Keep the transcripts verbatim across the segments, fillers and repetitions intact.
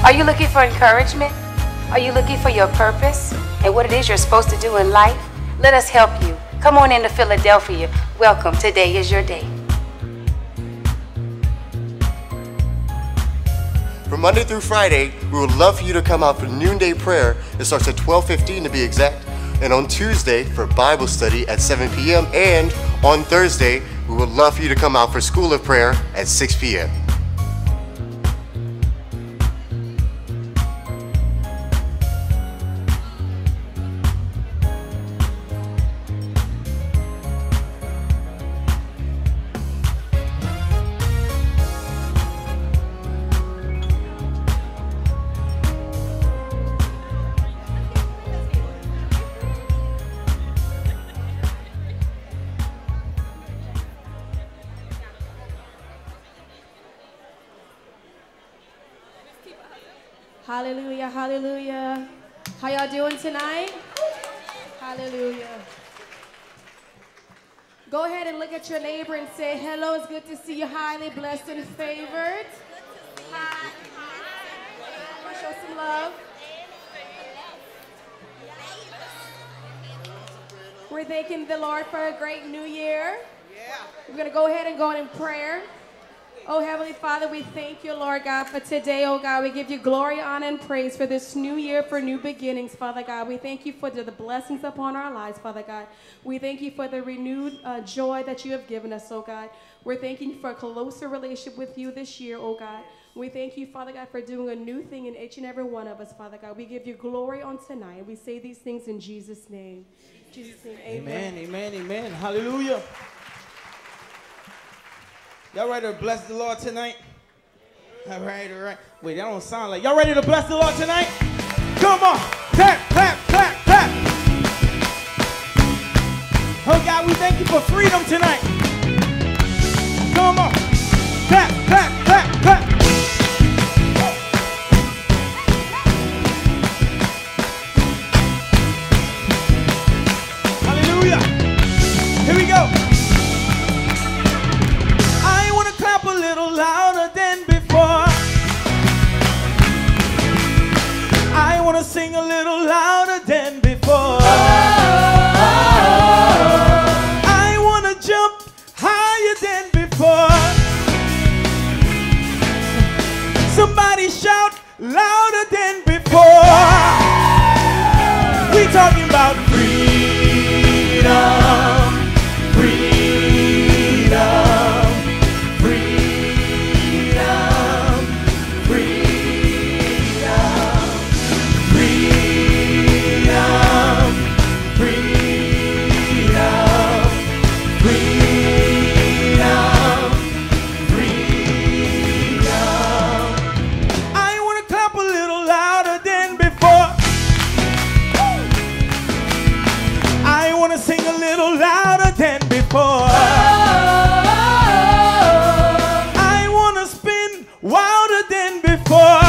Are you looking for encouragement? Are you looking for your purpose and what it is you're supposed to do in life? Let us help you. Come on into Philadelphia. Welcome. Today is your day. From Monday through Friday, we would love for you to come out for noonday prayer. It starts at twelve fifteen to be exact. And on Tuesday for Bible study at seven p m And on Thursday, we would love for you to come out for School of Prayer at six p m Hallelujah, hallelujah. How y'all doing tonight? Hallelujah. Go ahead and look at your neighbor and say, hello, it's good to see you, highly blessed and favored. Hi. Show some love. We're thanking the Lord for a great new year. We're going to go ahead and go in prayer. Oh, Heavenly Father, we thank you, Lord God, for today, oh God. We give you glory, honor, and praise for this new year, for new beginnings, Father God. We thank you for the blessings upon our lives, Father God. We thank you for the renewed uh, joy that you have given us, oh God. We're thanking you for a closer relationship with you this year, oh God. We thank you, Father God, for doing a new thing in each and every one of us, Father God. We give you glory on tonight. We say these things in Jesus' name. In Jesus' name, amen. Amen, amen, amen. Hallelujah. Y'all ready to bless the Lord tonight? All right, all right. Wait, that don't sound like. Y'all ready to bless the Lord tonight? Come on. Clap, clap, clap, clap. Oh, God, we thank you for freedom tonight. Come on. Clap, clap, clap, clap. Hallelujah. Here we go. A little louder than before. I want to sing a little louder than before. I want to jump higher than before. Somebody shout louder than before. We talking about freedom. I want to spin wilder than before.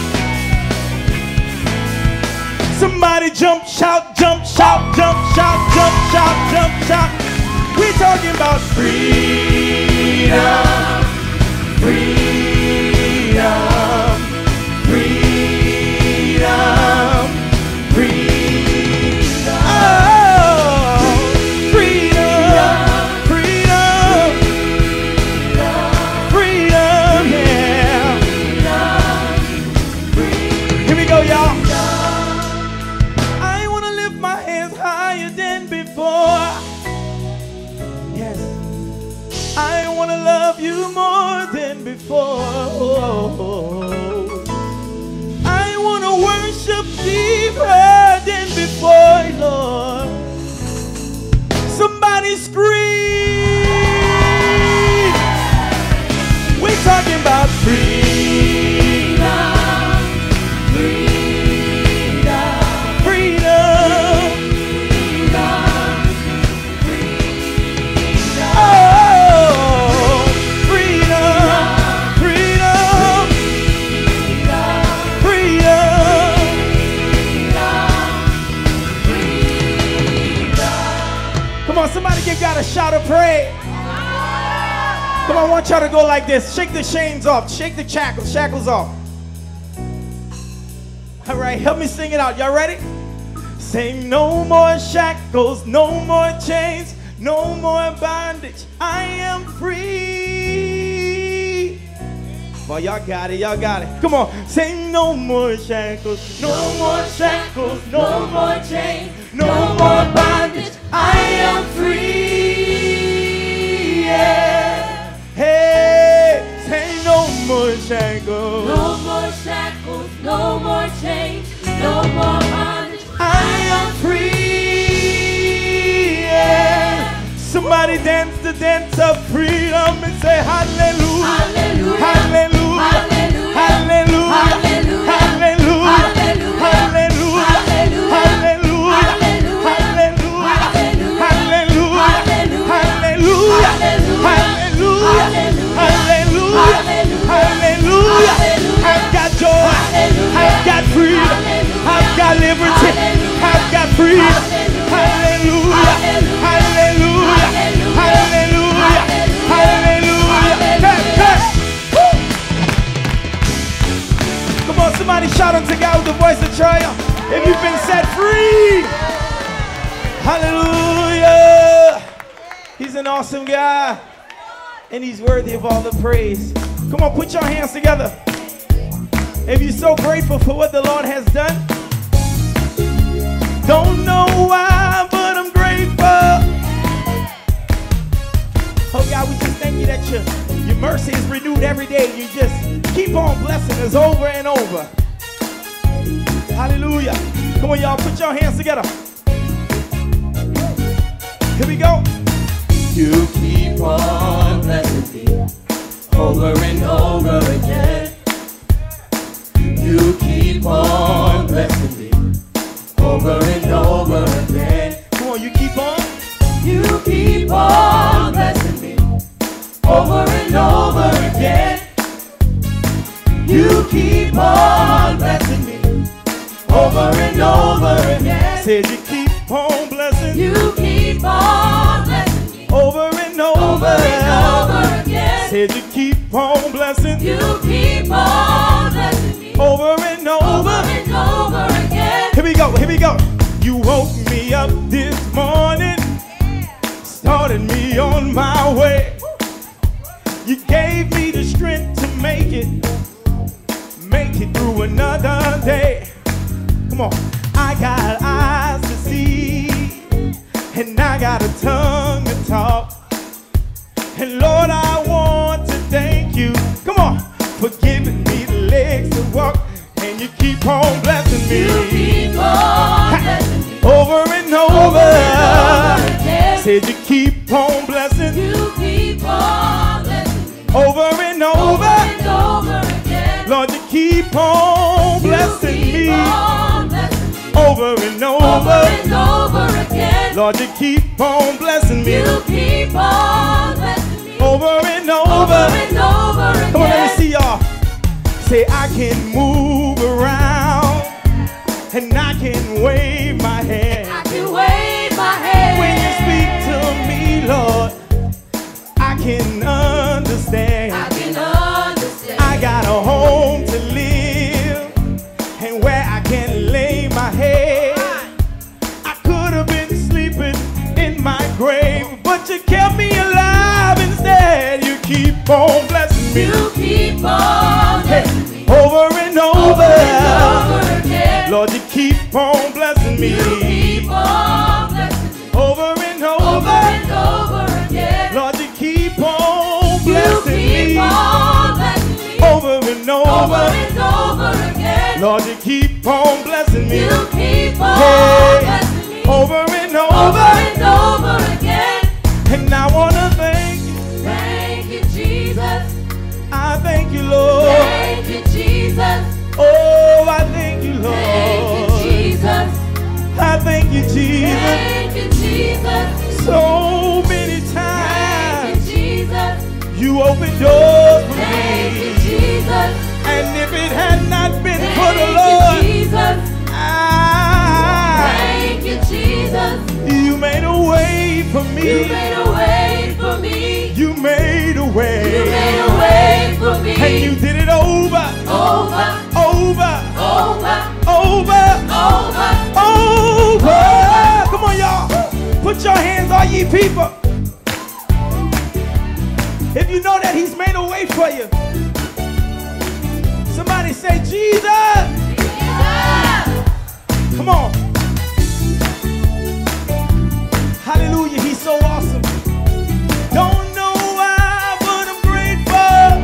Somebody jump, shout, jump, shout, jump, shout, jump, shout, jump, shout. We're talking about freedom, freedom, freedom, freedom. Oh. Love you more than before. I want to worship deeper than before, Lord. Somebody scream. We're talking about freedom, freedom, freedom, freedom. Oh. Somebody give God a shout of praise. Come on, I want y'all to go like this. Shake the chains off. Shake the shackles, shackles off. All right, help me sing it out. Y'all ready? Sing no more shackles, no more chains, no more bondage. I am free. Well, y'all got it, y'all got it. Come on, sing no more shackles, no, no more shackles, no, no more chains, no, no more bondage. I am free. Yeah. Hey, say no more shackles, no more shackles, no more chains, no more bondage. I am free. Yeah. Somebody dance the dance of freedom and say hallelujah, hallelujah, hallelujah, hallelujah, hallelujah, hallelujah, hallelujah, hallelujah, hallelujah, hallelujah. I've got joy, I've got freedom, I've got liberty, I've got freedom. Hallelujah, hallelujah, hallelujah, hallelujah. Hey, hey. Woo. Come on, somebody shout unto God with the voice of triumph. If you've been set free, hallelujah. He's an awesome guy, and he's worthy of all the praise. Come on, put your hands together. If you're so grateful for what the Lord has done, don't know why, but I'm grateful. Oh God, we just thank you that your, your mercy is renewed every day. You just keep on blessing us over and over. Hallelujah. Come on, y'all, put your hands together. Here we go. You keep on blessing me over and over again. You keep on blessing me over and over again. Come on, you keep on. You keep on blessing me over and over again. You keep on blessing me over and over again. Said you keep on blessing. You keep on blessing me over and over, over and over again. Said you keep on blessing. You keep on blessing me over and over, over and over again. Here we go, here we go. You woke me up this morning, started me on my way. You gave me the strength to make it, make it through another day. Come on. I got eyes to see, and I got a tongue to talk. And Lord, I want to thank you, come on, for giving me the legs to walk. And you keep on blessing me. You keep on blessing me over and over, over and over again. Said you keep on blessing. You keep on blessing me over and over, over and over again. Lord, you keep on blessing you keep me on blessing me over and over, over and over again. Lord, you keep on blessing me. You keep on blessing me over and over, over and over again. Come on, let me see y'all. Say I can move around and I can wave my hand. I can wave my hand. When you speak to me, Lord, I can understand. I can understand. I got a home to live and where I can lay my head. I could have been sleeping in my grave, but you kept me alive instead. You keep on blessing me. You keep on blessing me over and over, over and over again. Lord, you keep on blessing me. You keep on blessing me over and over, over and over again. Lord, you keep on You blessing keep me on blessing me over and over over, and over again. Lord, you keep on blessing me. You keep on Hey, blessing me over and over over, and over again. and I want to thank you. Thank you, Jesus. I thank you, Lord. Thank you, Jesus. Oh, I thank you, Lord. Thank you, Jesus. I thank you, Jesus. Thank you, Jesus. So many Thank times you, Jesus. you opened doors for Thank you, me, Jesus. and if it had not been for Thank the you, Lord, Jesus. I, Thank you, Jesus. you made a way for me. You made a way for me. You made a way. You made a way for me. And you did it over, over, over, over, over keeper. If you know that he's made a way for you, somebody say, Jesus! Jesus! Come on. Hallelujah, he's so awesome. Don't know why, but I'm grateful.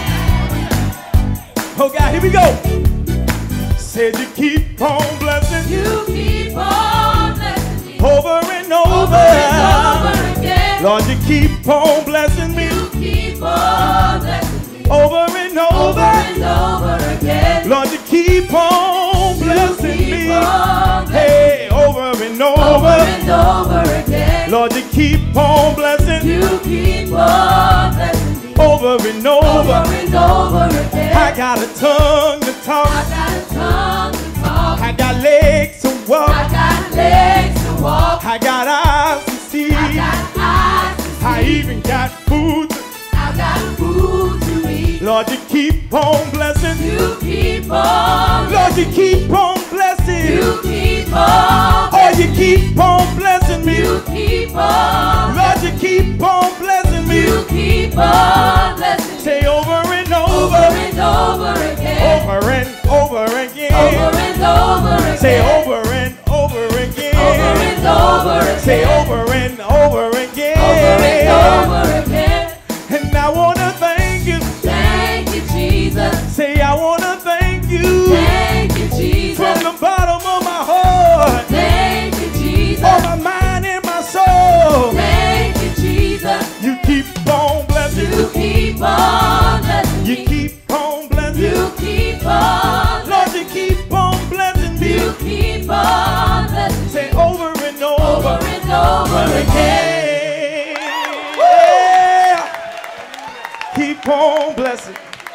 Oh God, here we go. Said you keep on blessing. You keep on blessing me. Over and over. Over and over again. Lord, you keep on blessing me. You keep on blessing me. Over and over. Over and over again. Lord, you keep on blessing keep me. on blessing Hey, over and over. Over and over again. Lord, you keep on blessing. You keep on blessing me. Over and over. Over and over again. I got a tongue to talk. I got a tongue to talk. I got legs to walk. I got legs to walk. I got eyes to see. I got eyes to see. I even got food. I got food to eat. Lord, you keep on blessing. You keep on. Lord, you keep on blessing. You keep on. Oh, you keep on blessing me. You keep on. Lord, you keep on blessing me. You keep on blessing me. Say over and over. Over and over again. Over and over again. Over and over again. Say over and over again. Over and over again. Say over and over again. Over and over again. And I want to thank you. Thank you, Jesus. Say I want to thank you. Thank you, Jesus. From the bottom of my heart. Thank you, Jesus. All my mind and my soul. Thank you, Jesus. You keep on blessing. You keep on blessing You me. keep on blessing. You keep on Lord, you blessing me. keep on blessing me. You keep on blessing me. Say over and over. Over and over again. Yeah. Keep on blessing.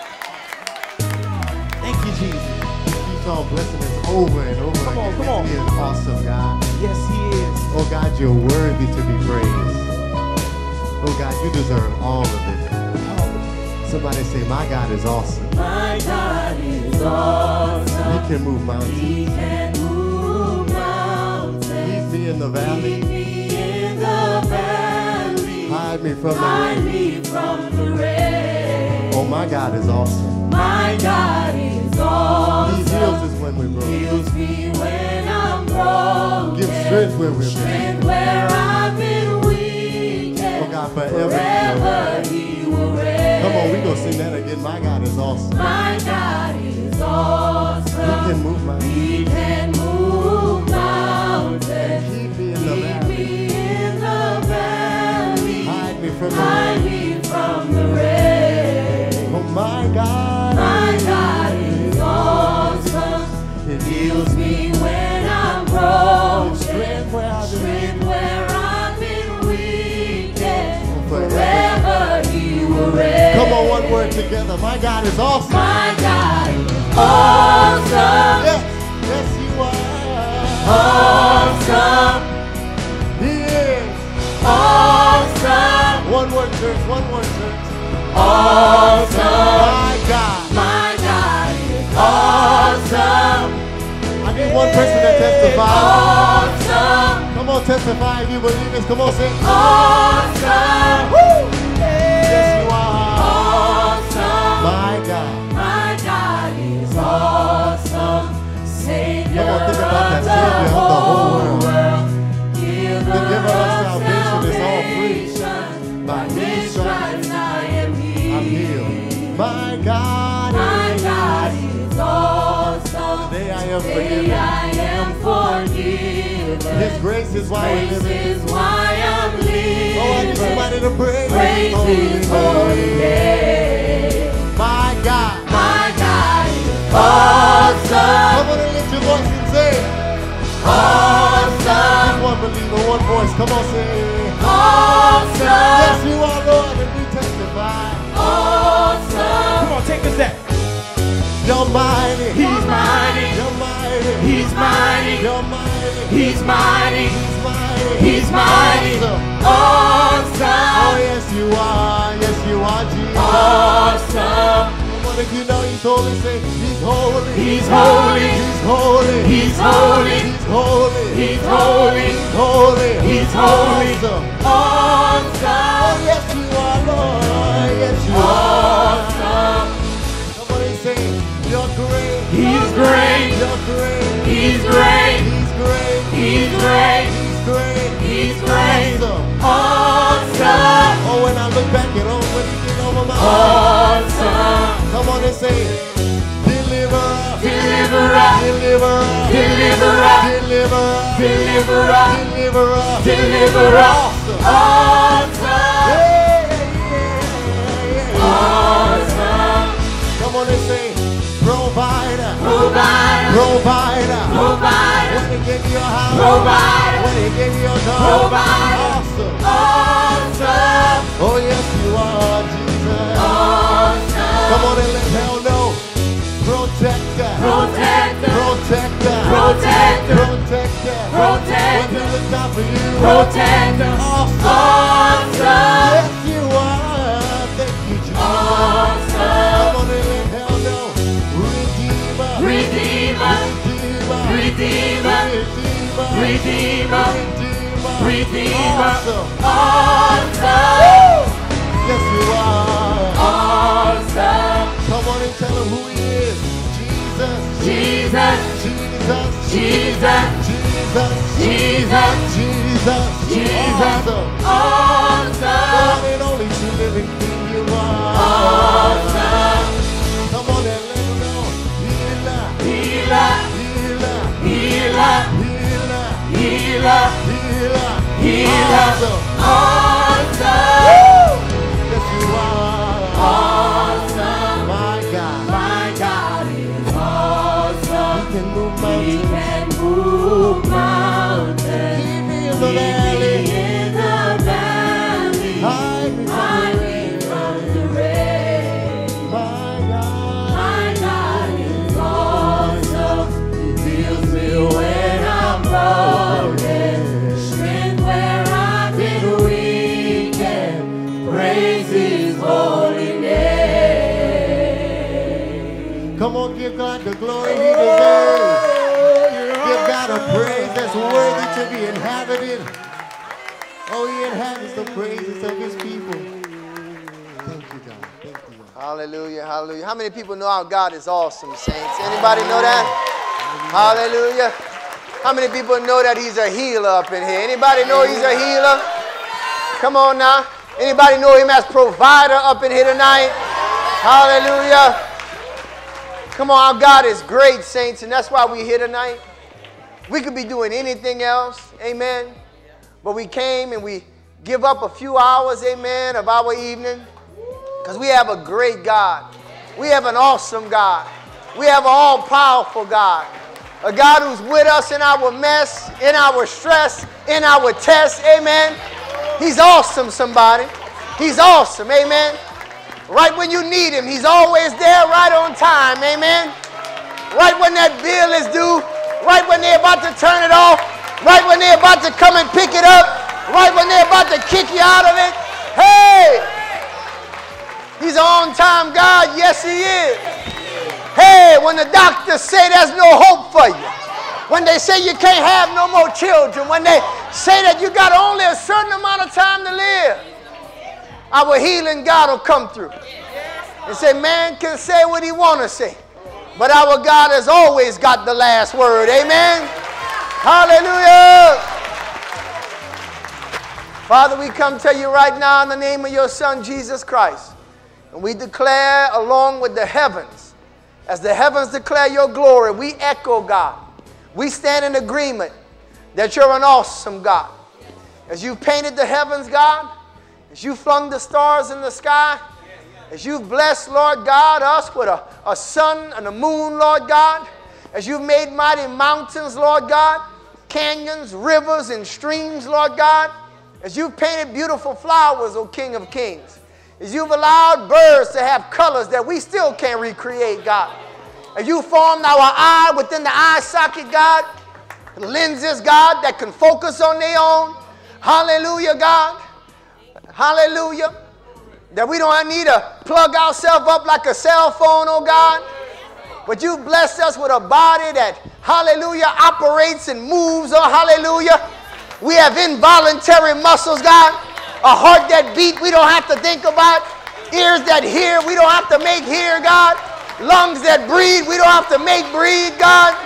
Thank you, Jesus. Keeps on blessing us over and over Come on, again. come on. He is awesome, God. Yes, he is. Oh God, you're worthy to be praised. Oh God, you deserve all of it. Somebody say, my God is awesome. My God is awesome. He can move mountains. He can move mountains. Keep me in the Keep valley. me in the valley. Hide me from the Hide rain. me from the rain. Oh, my God is awesome. My God is He awesome. heals us when we're broken. Heals me when I'm broken. Give strength where we're weak. Strength where I've been weak. Oh God, forever. Forever He will reign. Come on, we gonna sing that again. My God is awesome. My God is awesome. He can move mountains. He can move mountains. Keep me in the Keep valley. me in the valley. Hide me from the Hide rain. me from the rain. Oh, my God. My God is awesome. It Heals me when I'm broken. strength where I've been Strength where I've been weak. Forever. Forever He will reign. Come on, one word together. My God is awesome. My God is awesome. Yes, yes, you are. Awesome. He is. Awesome. One word, church. One word, church. Awesome. My God. My God is awesome. I need one person to testify. Awesome. Come on, testify if you believe this. Come on, say. Awesome. Woo! Yes, you are. Awesome. My God. My God is awesome. Savior Come on, think about that. of Savior of the whole world. Giver The giver of of salvation is all free. salvation. By His stripes I am healed. I'm healed. My God My is. God is awesome. Today I am Today forgiven. I am forgiven. His grace is why we Grace live in. is why I'm living. Oh, I need somebody to praise. Praise His holy name. My God. My God is awesome. Come on and lift your voice and say. Awesome. Just one believer, one voice. Come on, say. Awesome. Yes, you are, Lord, and we testify. Awesome. Come on, take this step. You're mighty. He's mighty. You're mighty. He's mighty. You're mighty. He's mighty. He's mighty. He's mighty. Awesome. Awesome. Oh, yes, you are. Yes, you are, Jesus. Awesome. Come on, if you know He's holy, say He's holy. He's holy. He's holy. He's holy. He's holy. He's holy. He's holy. He's holy. Awesome. Awesome. Oh, yes, you are, Lord. Yes, you Awesome. are. Come on and say, you're great. He's great. You're great. He's great. He's great. He's great. He's great. He's great. Awesome. Awesome. Oh, when I look back at all what he did over my life. Awesome. Come on and say it. Deliverer. Deliverer. Deliverer. Deliverer. Deliverer. Deliverer. Deliverer. Deliverer. Awesome. Awesome. Yeah, yeah, yeah. Awesome. Come on and say, provider. Provider. Provider. Provider. When he gave you a house. Provider. When he gave you a dog. Provider. Awesome. Awesome. Oh, yes, you are, Jesus. Awesome. Come on and let hell know. Protector. Protector. Protector. Protector. Protector. Protector. When he looked out for you. Protector. Awesome. Awesome. Yes, you are. Thank you, Jesus. Awesome. Come on and let hell know. Redeemer. Redeemer. Redeemer. Redeemer. Redeemer. Redeemer. Redeemer. Redeemer. Awesome. Awesome. Yes, you are. Awesome. Come on and tell him who he is. Jesus. Jesus. Jesus. Jesus. Jesus. Jesus. Jesus. Jesus. Awesome. The Awesome. one and only true living King you are. Awesome. Come on and let him know. Healer. Healer. Healer. Healer. Healer. Healer. Healer. Healer. Awesome. Awesome. Yes, you are. Awesome. My God. My God is awesome. He can move He mountains. can move mountains. Keep me in the Keep me valley. in the valley. Hide me from Hide the me from the rain. My God. My God is awesome. He heals me when I'm broken. Strength where I've been weak. And praise His holy name. Come on, give God the glory He deserves. Give God a praise that's worthy to be inhabited. Oh, He inhabits the praises of His people. Thank you, God. Thank you, God. Hallelujah, hallelujah. How many people know our God is awesome, saints? Anybody know that? Hallelujah. How many people know that He's a healer up in here? Anybody know He's a healer? Come on now. Anybody know Him as provider up in here tonight? Hallelujah. Come on, our God is great, saints, and that's why we're here tonight. We could be doing anything else, amen. But we came and we give up a few hours, amen, of our evening. Because we have a great God. We have an awesome God. We have an all-powerful God. A God who's with us in our mess, in our stress, in our tests, amen. He's awesome, somebody. He's awesome, amen. Right when you need Him, He's always there right on time, amen. Right when that bill is due, right when they're about to turn it off, right when they're about to come and pick it up, right when they're about to kick you out of it. Hey! He's an on-time God. Yes, He is. Hey, when the doctors say there's no hope for you, when they say you can't have no more children, when they say that you got only a certain amount of time to live, our healing God will come through and say, man can say what he want to say, but our God has always got the last word. Amen. Hallelujah. Father, we come to you right now in the name of your Son, Jesus Christ. And we declare along with the heavens, as the heavens declare your glory, we echo, God. We stand in agreement that you're an awesome God. As you painted the heavens, God, as you flung the stars in the sky, as you've blessed, Lord God, us with a, a sun and a moon, Lord God, as you've made mighty mountains, Lord God, canyons, rivers, and streams, Lord God, as you've painted beautiful flowers, O King of Kings, as you've allowed birds to have colors that we still can't recreate, God, as you formed our eye within the eye socket, God, lenses, God, that can focus on their own. Hallelujah, God. Hallelujah. That we don't need to plug ourselves up like a cell phone, oh God. But you blessed us with a body that, hallelujah, operates and moves, oh hallelujah. We have involuntary muscles, God. A heart that beat we don't have to think about. Ears that hear we don't have to make hear, God. Lungs that breathe we don't have to make breathe, God.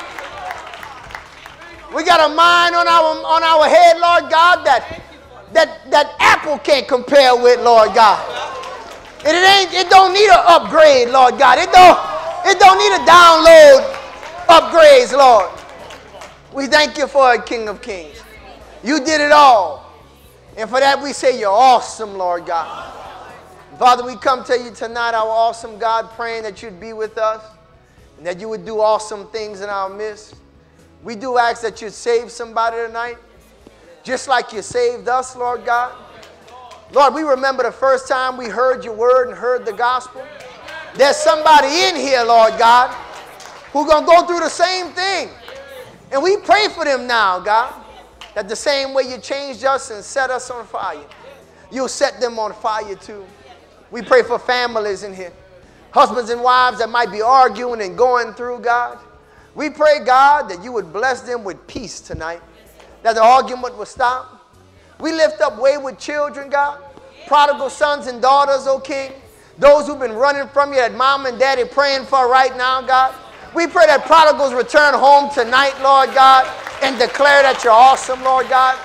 We got a mind on our on our head, Lord God, that that that Apple can't compare with, Lord God. And it ain't it don't need an upgrade, Lord God. It don't it don't need a download upgrades, Lord. We thank you for it, King of Kings. You did it all. And for that we say you're awesome, Lord God. Father, we come to you tonight, our awesome God, praying that you'd be with us and that you would do awesome things in our midst. We do ask that you'd save somebody tonight, just like you saved us, Lord God. Lord, we remember the first time we heard your word and heard the gospel. There's somebody in here, Lord God, who's going to go through the same thing. And we pray for them now, God, that the same way you changed us and set us on fire, you'll set them on fire too. We pray for families in here, husbands and wives that might be arguing and going through, God. We pray, God, that you would bless them with peace tonight, that the argument would stop. We lift up wayward children, God, prodigal sons and daughters, oh King, those who've been running from you that mom and daddy praying for right now, God. We pray that prodigals return home tonight, Lord God, and declare that you're awesome, Lord God.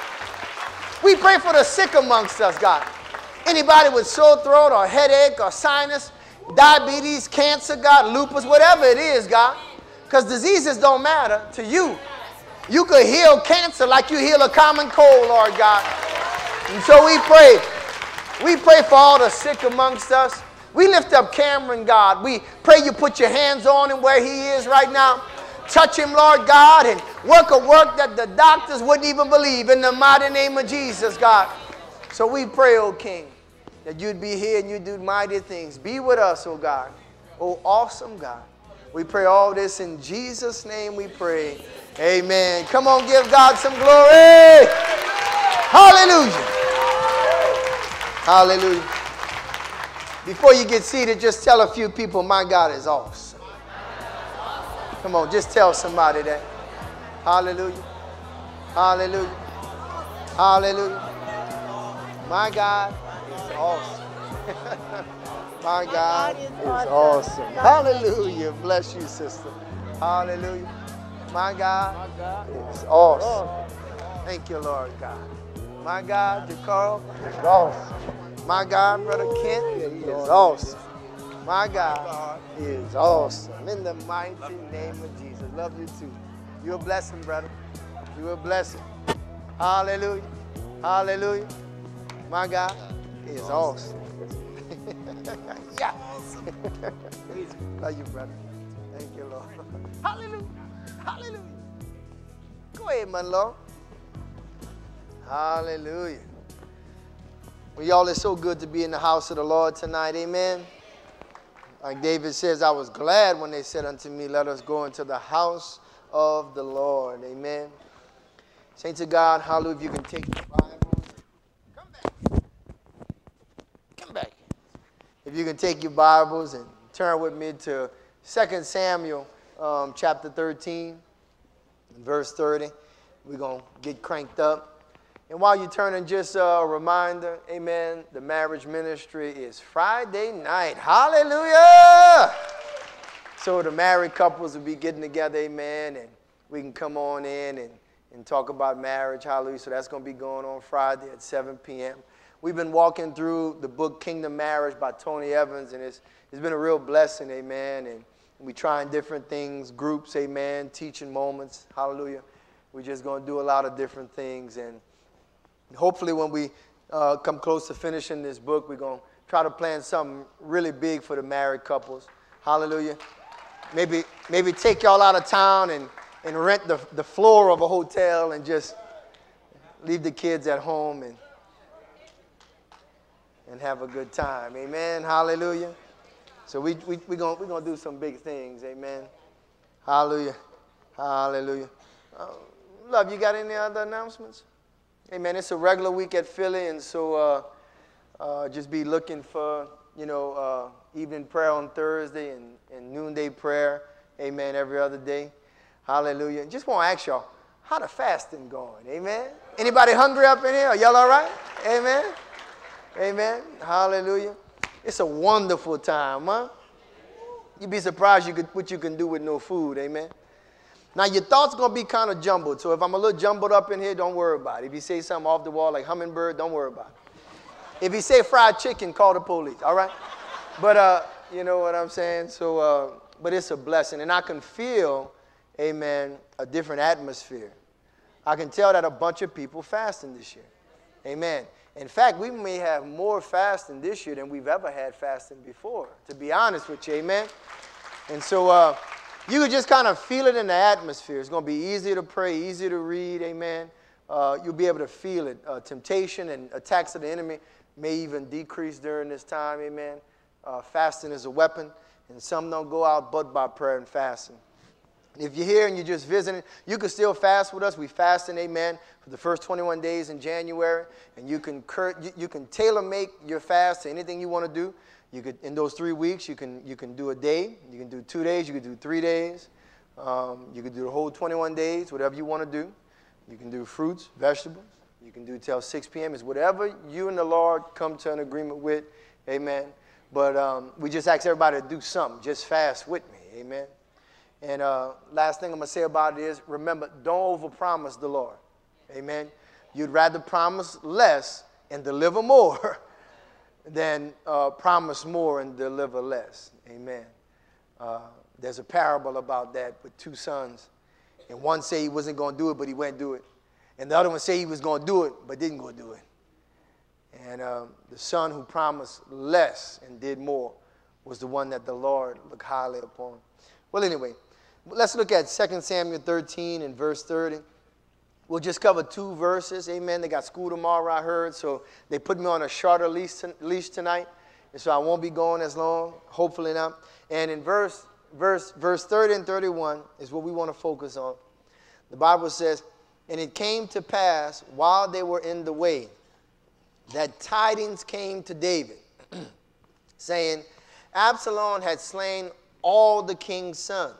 We pray for the sick amongst us, God. Anybody with sore throat or headache or sinus, diabetes, cancer, God, lupus, whatever it is, God. Because diseases don't matter to you. You could heal cancer like you heal a common cold, Lord God. And so we pray. We pray for all the sick amongst us. We lift up Cameron, God. We pray you put your hands on him where he is right now. Touch him, Lord God, and work a work that the doctors wouldn't even believe in the mighty name of Jesus, God. So we pray, O King, that you'd be here and you'd do mighty things. Be with us, O God. O awesome God. We pray all this in Jesus' name we pray. Amen. Come on, give God some glory. Hallelujah. Hallelujah. Before you get seated, just tell a few people, my God is awesome. Come on, just tell somebody that. Hallelujah. Hallelujah. Hallelujah. My God is awesome. My God is awesome. Hallelujah. Bless you, sister. Hallelujah. My God is awesome. Thank you, Lord God. My God, Carl, is awesome. My God, Brother Kent, is awesome. My God is awesome. In the mighty name of Jesus. Love you too. You're a blessing, brother. You're a blessing. Hallelujah. Hallelujah. My God is awesome. Yeah. Love you, brother. Thank you, Lord. Hallelujah. Hallelujah. Go ahead, my Lord. Hallelujah. Well, y'all, it's so good to be in the house of the Lord tonight. Amen. Like David says, I was glad when they said unto me, let us go into the house of the Lord. Amen. Saints of God, hallelujah. If you can take your Bibles. Come back. Come back. If you can take your Bibles and turn with me to Second Samuel um, chapter thirteen, verse thirty. We're going to get cranked up. And while you're turning, just a reminder, amen, the marriage ministry is Friday night. Hallelujah! So the married couples will be getting together, amen, and we can come on in and, and talk about marriage. Hallelujah. So that's going to be going on Friday at seven p m We've been walking through the book Kingdom Marriage by Tony Evans, and it's, it's been a real blessing, amen. And we trying different things, groups, amen, teaching moments. Hallelujah. We're just going to do a lot of different things, and hopefully when we uh, come close to finishing this book, we're going to try to plan something really big for the married couples. Hallelujah. Maybe maybe take y'all out of town and, and rent the, the floor of a hotel and just leave the kids at home and, and have a good time. Amen. Hallelujah. So we, we, we're going we're gonna do some big things. Amen. Hallelujah. Hallelujah. Uh, love, you got any other announcements? Amen. It's a regular week at Philly, and so uh, uh, just be looking for, you know, uh, evening prayer on Thursday and, and noonday prayer, amen, every other day. Hallelujah. Just want to ask y'all, How the fasting going? Amen. Anybody hungry up in here? Y'all all right? Amen. Amen. Hallelujah. It's a wonderful time, huh? You'd be surprised you could, what you can do with no food. Amen. Now, your thoughts going to be kind of jumbled. So if I'm a little jumbled up in here, don't worry about it. If you say something off the wall like hummingbird, don't worry about it. If you say fried chicken, call the police, all right? But uh, you know what I'm saying? So, uh, but it's a blessing. And I can feel, amen, a different atmosphere. I can tell that a bunch of people fasting this year. Amen. In fact, we may have more fasting this year than we've ever had fasting before, to be honest with you. Amen. And so uh, you can just kind of feel it in the atmosphere. It's going to be easier to pray, easier to read. Amen. Uh, you'll be able to feel it. Uh, temptation and attacks of the enemy may even decrease during this time. Amen. Uh, fasting is a weapon, and some don't go out but by prayer and fasting. If you're here and you're just visiting, you can still fast with us. We fasting, amen, for the first twenty-one days in January. And you can you, you can tailor-make your fast to anything you want to do. You could, in those three weeks, you can, you can do a day. You can do two days. You can do three days. Um, you can do the whole twenty-one days, whatever you want to do. You can do fruits, vegetables. You can do till six p m It's whatever you and the Lord come to an agreement with, amen. But um, we just ask everybody to do something. Just fast with me, amen. And uh, last thing I'm going to say about it is, remember, don't overpromise the Lord. Amen. You'd rather promise less and deliver more than uh, promise more and deliver less. Amen. Uh, there's a parable about that with two sons. And one said he wasn't going to do it, but he went do it. And the other one said he was going to do it, but didn't go do it. And um, the son who promised less and did more was the one that the Lord looked highly upon. Well, anyway. Let's look at Second Samuel thirteen and verse thirty. We'll just cover two verses. Amen. They got school tomorrow, I heard, so they put me on a shorter leash, leash tonight, and so I won't be going as long, hopefully not. And in verse, verse, verse thirty and thirty-one is what we want to focus on. The Bible says, "And it came to pass while they were in the way that tidings came to David, saying, Absalom had slain all the king's sons,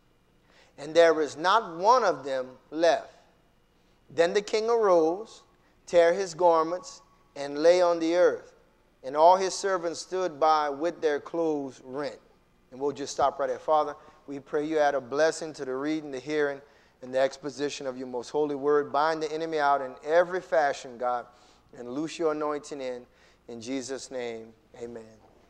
and there is not one of them left. Then the king arose, tear his garments, and lay on the earth. And all his servants stood by with their clothes rent." And we'll just stop right there. Father, we pray you add a blessing to the reading, the hearing, and the exposition of your most holy word. Bind the enemy out in every fashion, God, and loose your anointing in. In Jesus' name, amen.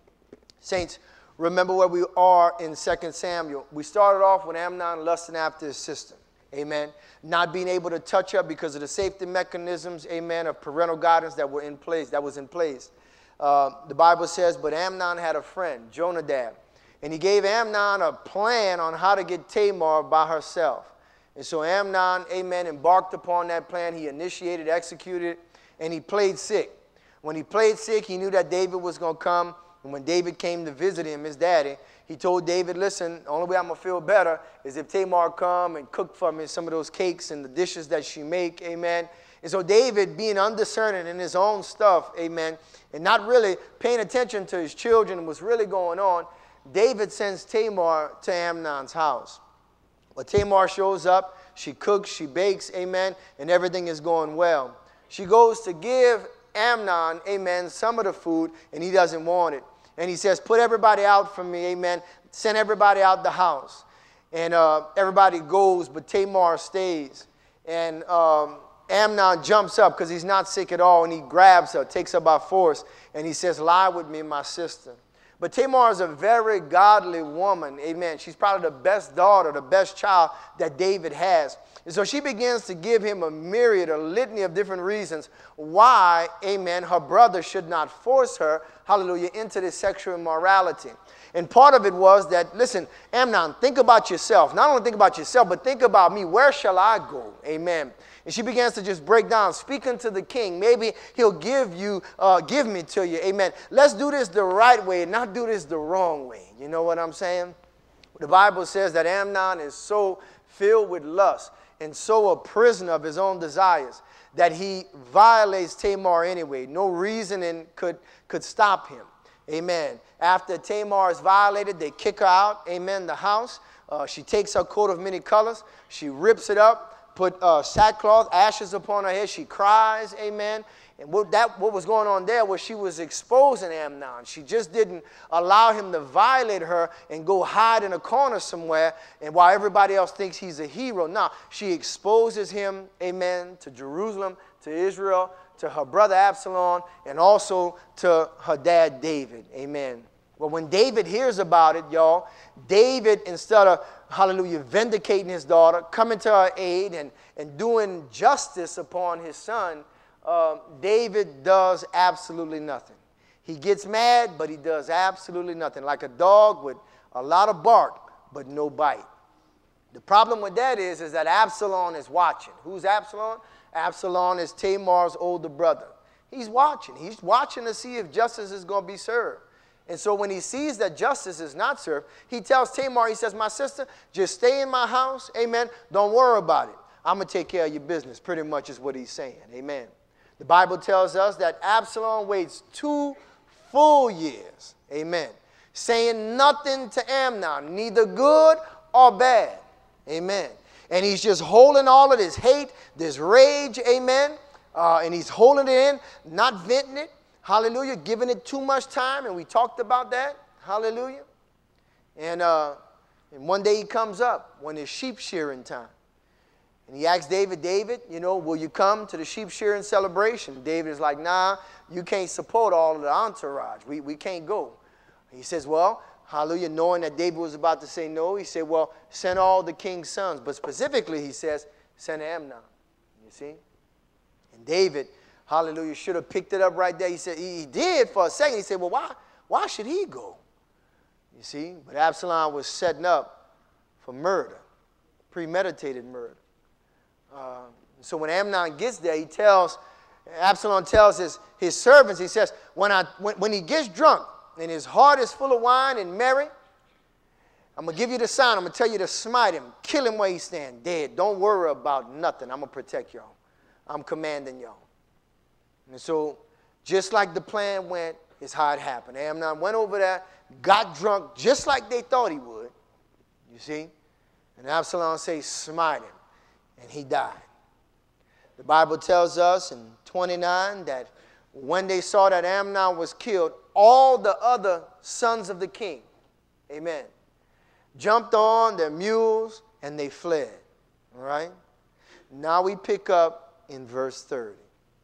Saints, remember where we are in Second Samuel. We started off with Amnon lusting after his sister. Amen. Not being able to touch her because of the safety mechanisms, amen, of parental guidance that were in place, that was in place. Uh, the Bible says, but Amnon had a friend, Jonadab. And he gave Amnon a plan on how to get Tamar by herself. And so Amnon, amen, embarked upon that plan. He initiated, executed, and he played sick. When he played sick, he knew that David was going to come. And when David came to visit him, his daddy, he told David, listen, the only way I'm going to feel better is if Tamar come and cook for me some of those cakes and the dishes that she make, amen. And so David, being undiscerning in his own stuff, amen, and not really paying attention to his children and what's really going on, David sends Tamar to Amnon's house. Well, Tamar shows up, she cooks, she bakes, amen, and everything is going well. She goes to give Amnon, amen, some of the food, and he doesn't want it. And he says, put everybody out from me, amen. Send everybody out the house. And uh, everybody goes, but Tamar stays. And um, Amnon jumps up because he's not sick at all, and he grabs her, takes her by force, and he says, lie with me, my sister. But Tamar is a very godly woman, amen. She's probably the best daughter, the best child that David has. And so she begins to give him a myriad, a litany of different reasons why, amen, her brother should not force her, hallelujah, into this sexual immorality. And part of it was that, listen, Amnon, think about yourself. Not only think about yourself, but think about me. Where shall I go? Amen. And she begins to just break down, speaking to the king. Maybe he'll give you, uh, give me to you. Amen. Let's do this the right way, not do this the wrong way. You know what I'm saying? The Bible says that Amnon is so filled with lust and so a prisoner of his own desires that he violates Tamar anyway. No reasoning could, could stop him. Amen. After Tamar is violated, they kick her out. Amen. The house. Uh, she takes her coat of many colors. She rips it up, put uh, sackcloth, ashes upon her head. She cries, amen. And what, that, what was going on there was she was exposing Amnon. She just didn't allow him to violate her and go hide in a corner somewhere, and while everybody else thinks he's a hero. No, she exposes him, amen, to Jerusalem, to Israel, to her brother Absalom, and also to her dad David, amen. Well, when David hears about it, y'all, David, instead of, hallelujah, vindicating his daughter, coming to her aid and, and doing justice upon his son, uh, David does absolutely nothing. He gets mad, but he does absolutely nothing. Like a dog with a lot of bark, but no bite. The problem with that is, is that Absalom is watching. Who's Absalom? Absalom is Tamar's older brother. He's watching. He's watching to see if justice is going to be served. And so when he sees that justice is not served, he tells Tamar, he says, my sister, just stay in my house, amen. Don't worry about it. I'm going to take care of your business, pretty much is what he's saying, amen. The Bible tells us that Absalom waits two full years, amen, saying nothing to Amnon, neither good or bad, amen. And he's just holding all of this hate, this rage, amen, uh, and he's holding it in, not venting it. Hallelujah, giving it too much time, and we talked about that. Hallelujah. And, uh, and one day he comes up when it's sheep shearing time. And he asks David, David, you know, will you come to the sheep shearing celebration? David is like, nah, you can't support all of the entourage. We, we can't go. He says, well, hallelujah, knowing that David was about to say no, he said, well, send all the king's sons. But specifically, he says, send Amnon. You see? And David, hallelujah, should have picked it up right there. He said, he, he did for a second. He said, well, why, why should he go? You see? But Absalom was setting up for murder, premeditated murder. Uh, so when Amnon gets there, he tells, Absalom tells his, his servants, he says, when, I, when, when he gets drunk and his heart is full of wine and merry, I'm going to give you the sign. I'm going to tell you to smite him, kill him where he stands, dead. Don't worry about nothing. I'm going to protect y'all. I'm commanding y'all. And so, just like the plan went, is how it happened. Amnon went over there, got drunk, just like they thought he would. You see? And Absalom says, smite him. And he died. The Bible tells us in twenty-nine that when they saw that Amnon was killed, all the other sons of the king, amen, jumped on their mules and they fled. All right? Now we pick up in verse thirty.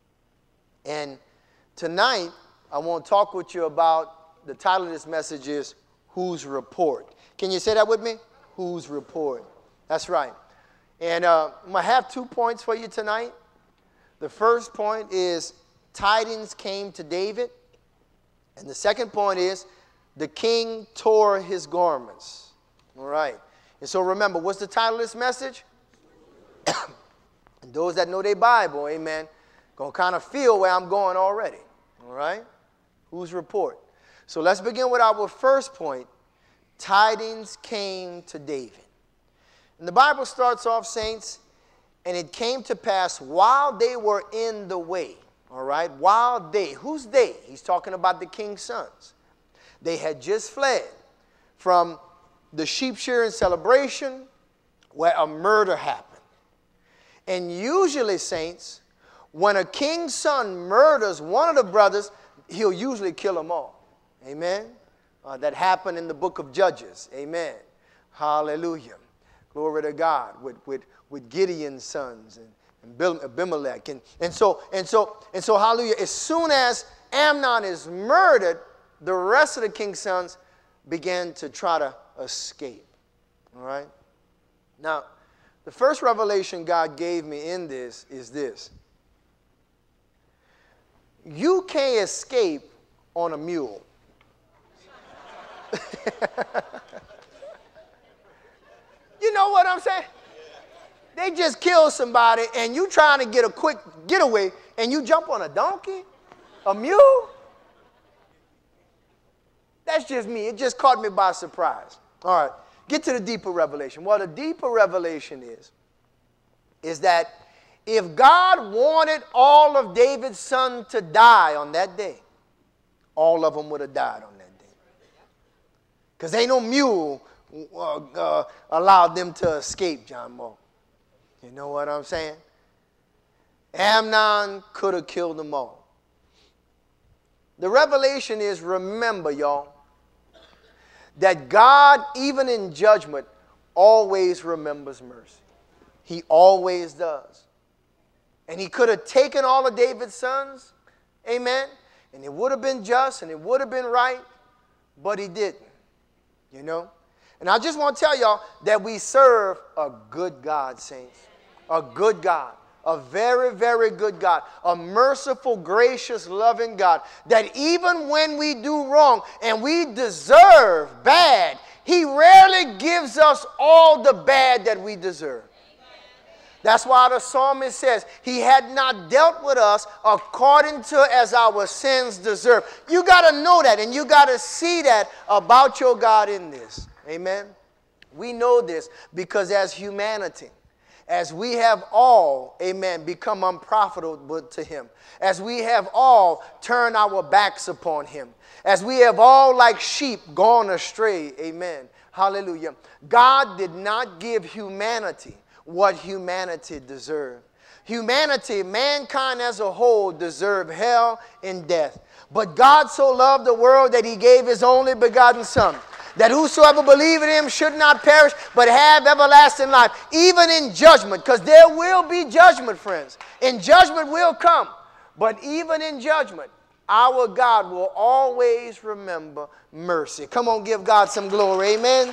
And tonight, I want to talk with you about, the title of this message is, Whose Report? Can you say that with me? Whose Report? That's right. And uh, I'm going to have two points for you tonight. The first point is, tidings came to David. And the second point is, the king tore his garments. All right. And so remember, what's the title of this message? And those that know their Bible, amen, going to kind of feel where I'm going already. All right? Whose report? So let's begin with our first point. Tidings came to David. And the Bible starts off, saints, and it came to pass while they were in the way. All right? While they, who's they? He's talking about the king's sons. They had just fled from the sheep shearing celebration where a murder happened. And usually, saints, when a king's son murders one of the brothers, he'll usually kill them all. Amen? Uh, that happened in the book of Judges. Amen. Hallelujah. Glory to God. With, with, with Gideon's sons and, and Abimelech. And, and, so, and, so, and so, hallelujah, as soon as Amnon is murdered, the rest of the king's sons began to try to escape. All right? Now, the first revelation God gave me in this is this. You can't escape on a mule. You know what I'm saying? They just killed somebody and you trying to get a quick getaway and you jump on a donkey? A mule? That's just me. It just caught me by surprise. All right. Get to the deeper revelation. Well, the deeper revelation is, is that if God wanted all of David's sons to die on that day, all of them would have died on that day. Because ain't no mule uh, uh, allowed them to escape, John Moe. You know what I'm saying? Amnon could have killed them all. The revelation is, remember, y'all, that God, even in judgment, always remembers mercy. He always does. And he could have taken all of David's sons, amen, and it would have been just and it would have been right, but he didn't, you know. And I just want to tell y'all that we serve a good God, saints. A good God. A very, very good God. A merciful, gracious, loving God. That even when we do wrong and we deserve bad, he rarely gives us all the bad that we deserve. That's why the psalmist says, he had not dealt with us according to as our sins deserve. You got to know that, and you got to see that about your God in this. Amen. We know this because as humanity, as we have all, amen, become unprofitable to him, as we have all turned our backs upon him, as we have all like sheep gone astray, amen, hallelujah, God did not give humanity what humanity deserved. Humanity, mankind as a whole, deserved hell and death. But God so loved the world that he gave his only begotten Son, that whosoever believe in him should not perish, but have everlasting life, even in judgment, because there will be judgment, friends. And judgment will come. But even in judgment, our God will always remember mercy. Come on, give God some glory. Amen.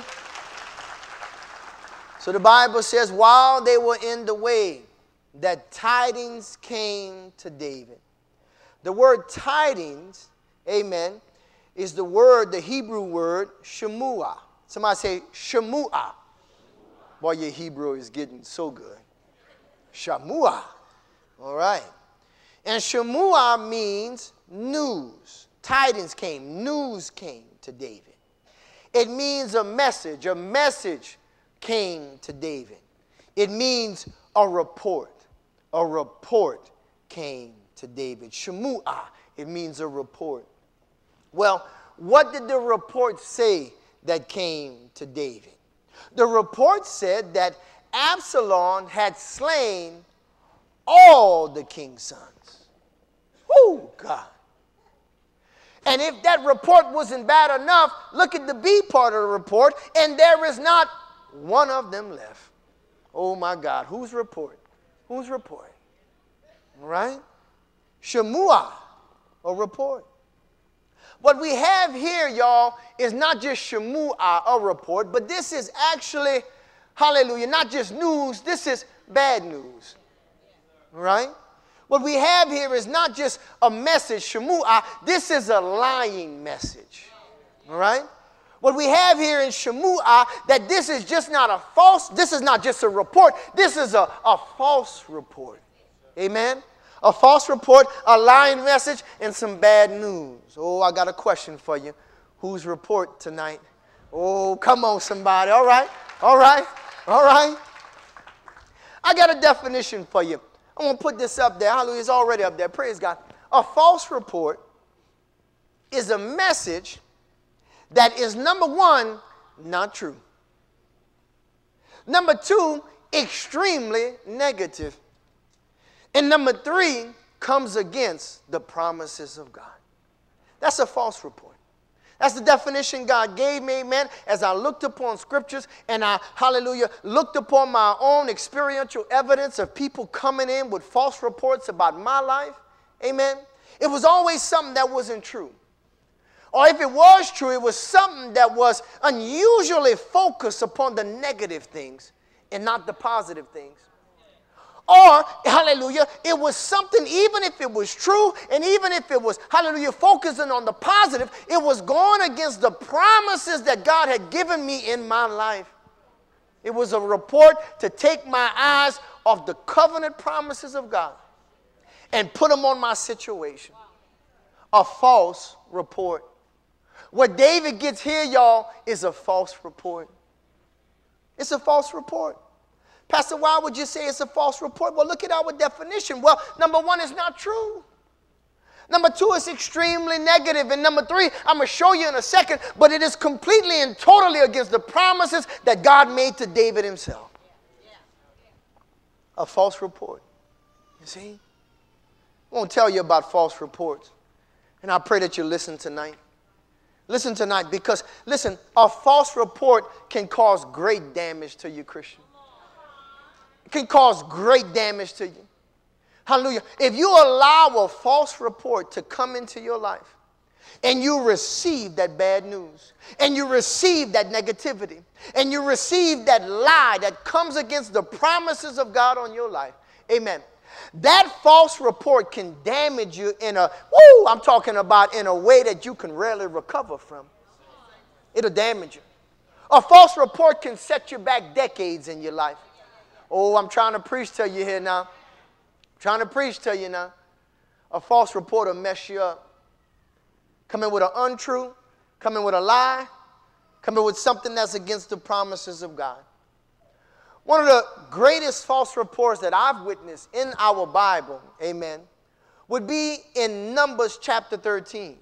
So the Bible says, while they were in the way, that tidings came to David. The word tidings, amen, is the word, the Hebrew word, shemuah. Somebody say, shemuah. Boy, your Hebrew is getting so good. Shemuah. All right. And shemuah means news. Tidings came, news came to David. It means a message. A message came to David. It means a report. A report came to David. Shemuah, it means a report. Well, what did the report say that came to David? The report said that Absalom had slain all the king's sons. Whoo, God. And if that report wasn't bad enough, look at the B part of the report, and there is not one of them left. Oh, my God. Whose report? Whose report? All right? Shemuah, a report. What we have here, y'all, is not just shemuah, a report, but this is actually, hallelujah, not just news, this is bad news. All right? What we have here is not just a message, shemuah, this is a lying message. All right? What we have here in shemuah, that this is just not a false, this is not just a report, this is a, a false report. Amen? A false report, a lying message, and some bad news. Oh, I got a question for you. Whose report tonight? Oh, come on, somebody. All right, all right, all right. I got a definition for you. I'm going to put this up there. Hallelujah, it's already up there. Praise God. A false report is a message that is, number one, not true. Number two, extremely negative. And number three, comes against the promises of God. That's a false report. That's the definition God gave me, amen, as I looked upon scriptures and I, hallelujah, looked upon my own experiential evidence of people coming in with false reports about my life, amen. It was always something that wasn't true. Or if it was true, it was something that was unusually focused upon the negative things and not the positive things. Or, hallelujah, it was something, even if it was true, and even if it was, hallelujah, focusing on the positive, it was going against the promises that God had given me in my life. It was a report to take my eyes off the covenant promises of God and put them on my situation. A false report. What David gets here, y'all, is a false report. It's a false report. Pastor, why would you say it's a false report? Well, look at our definition. Well, number one, it's not true. Number two, it's extremely negative. And number three, I'm going to show you in a second, but it is completely and totally against the promises that God made to David himself. a false report. You see? I won't tell you about false reports. And I pray that you listen tonight. Listen tonight because, listen, a false report can cause great damage to you, Christian. It can cause great damage to you. Hallelujah. If you allow a false report to come into your life and you receive that bad news and you receive that negativity and you receive that lie that comes against the promises of God on your life, amen, that false report can damage you in a, woo, I'm talking about in a way that you can rarely recover from. It'll damage you. A false report can set you back decades in your life. Oh, I'm trying to preach to you here now. I'm trying to preach to you now. A false report will mess you up. Come in with an untrue, come in with a lie, come in with something that's against the promises of God. One of the greatest false reports that I've witnessed in our Bible, amen, would be in Numbers chapter thirteen.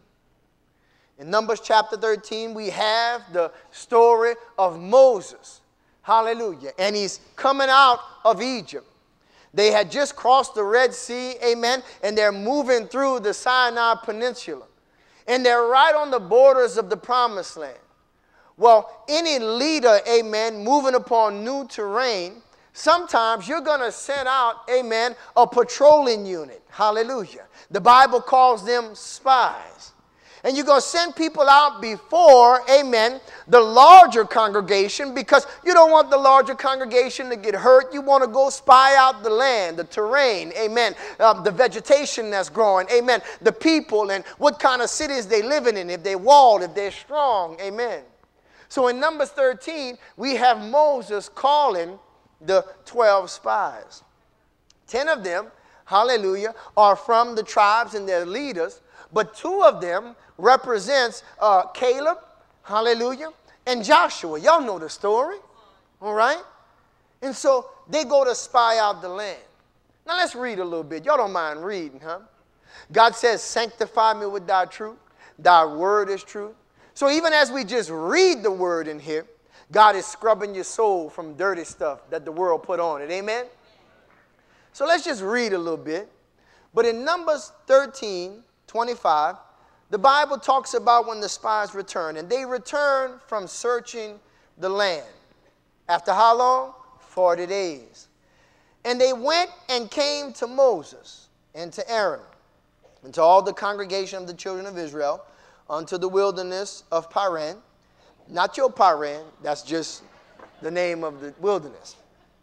In Numbers chapter thirteen, we have the story of Moses. Hallelujah. And he's coming out of Egypt. They had just crossed the Red Sea, amen, and they're moving through the Sinai Peninsula. And they're right on the borders of the Promised Land. Well, any leader, amen, moving upon new terrain, sometimes you're going to send out, amen, a patrolling unit. Hallelujah. The Bible calls them spies. And you're going to send people out before, amen, the larger congregation because you don't want the larger congregation to get hurt. You want to go spy out the land, the terrain, amen, uh, the vegetation that's growing, amen, the people and what kind of cities they living in, if they're walled, if they're strong, amen. So in Numbers thirteen, we have Moses calling the twelve spies. Ten of them, hallelujah, are from the tribes and their leaders, but two of them represents uh, Caleb, hallelujah, and Joshua. Y'all know the story, all right? And so they go to spy out the land. Now let's read a little bit. Y'all don't mind reading, huh? God says, sanctify me with thy truth. Thy word is truth. So even as we just read the word in here, God is scrubbing your soul from dirty stuff that the world put on it. Amen? So let's just read a little bit. But in Numbers thirteen, twenty-five, the Bible talks about when the spies return. And they return from searching the land. After how long? forty days. And they went and came to Moses and to Aaron and to all the congregation of the children of Israel unto the wilderness of Paran. Not your Paran, that's just the name of the wilderness.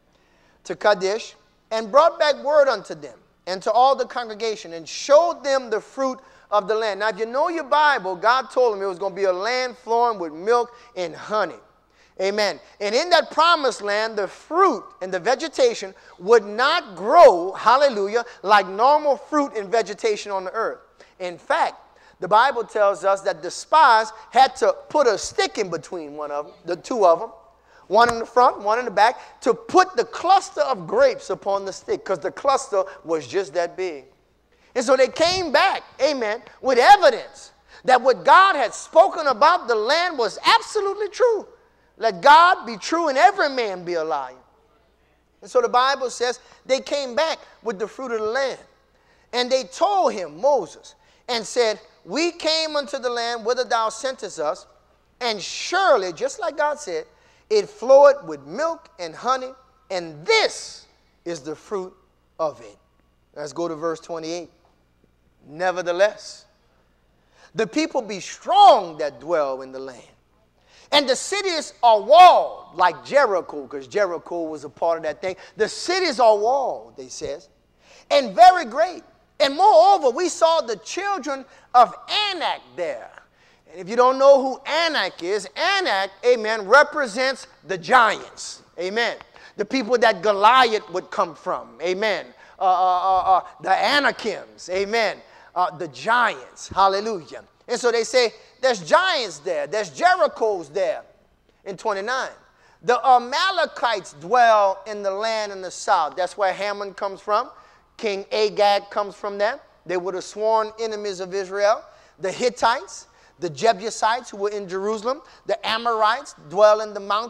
To Kadesh, and brought back word unto them and to all the congregation, and showed them the fruit of the land. Now, if you know your Bible, God told them it was going to be a land flowing with milk and honey. Amen. And in that promised land, the fruit and the vegetation would not grow, hallelujah, like normal fruit and vegetation on the earth. In fact, the Bible tells us that the spies had to put a stick in between one of them, the two of them, one in the front, one in the back, to put the cluster of grapes upon the stick, because the cluster was just that big. And so they came back, amen, with evidence that what God had spoken about the land was absolutely true. Let God be true and every man be a liar. And so the Bible says they came back with the fruit of the land. And they told him, Moses, and said, we came unto the land whither thou sentest us, and surely, just like God said, it floweth with milk and honey, and this is the fruit of it. Let's go to verse twenty-eight. Nevertheless, the people be strong that dwell in the land, and the cities are walled, like Jericho, because Jericho was a part of that thing. The cities are walled, they says, and very great. And moreover, we saw the children of Anak there. And if you don't know who Anak is, Anak, amen, represents the giants. Amen. The people that Goliath would come from. Amen. Uh, uh, uh, uh, the Anakims. Amen. Uh, the giants. Hallelujah. And so they say, there's giants there. There's Jericho's there. In twenty-nine. The Amalekites dwell in the land in the south. That's where Haman comes from. King Agag comes from that. They were the sworn enemies of Israel. The Hittites, the Jebusites who were in Jerusalem, the Amorites dwell in the mountains.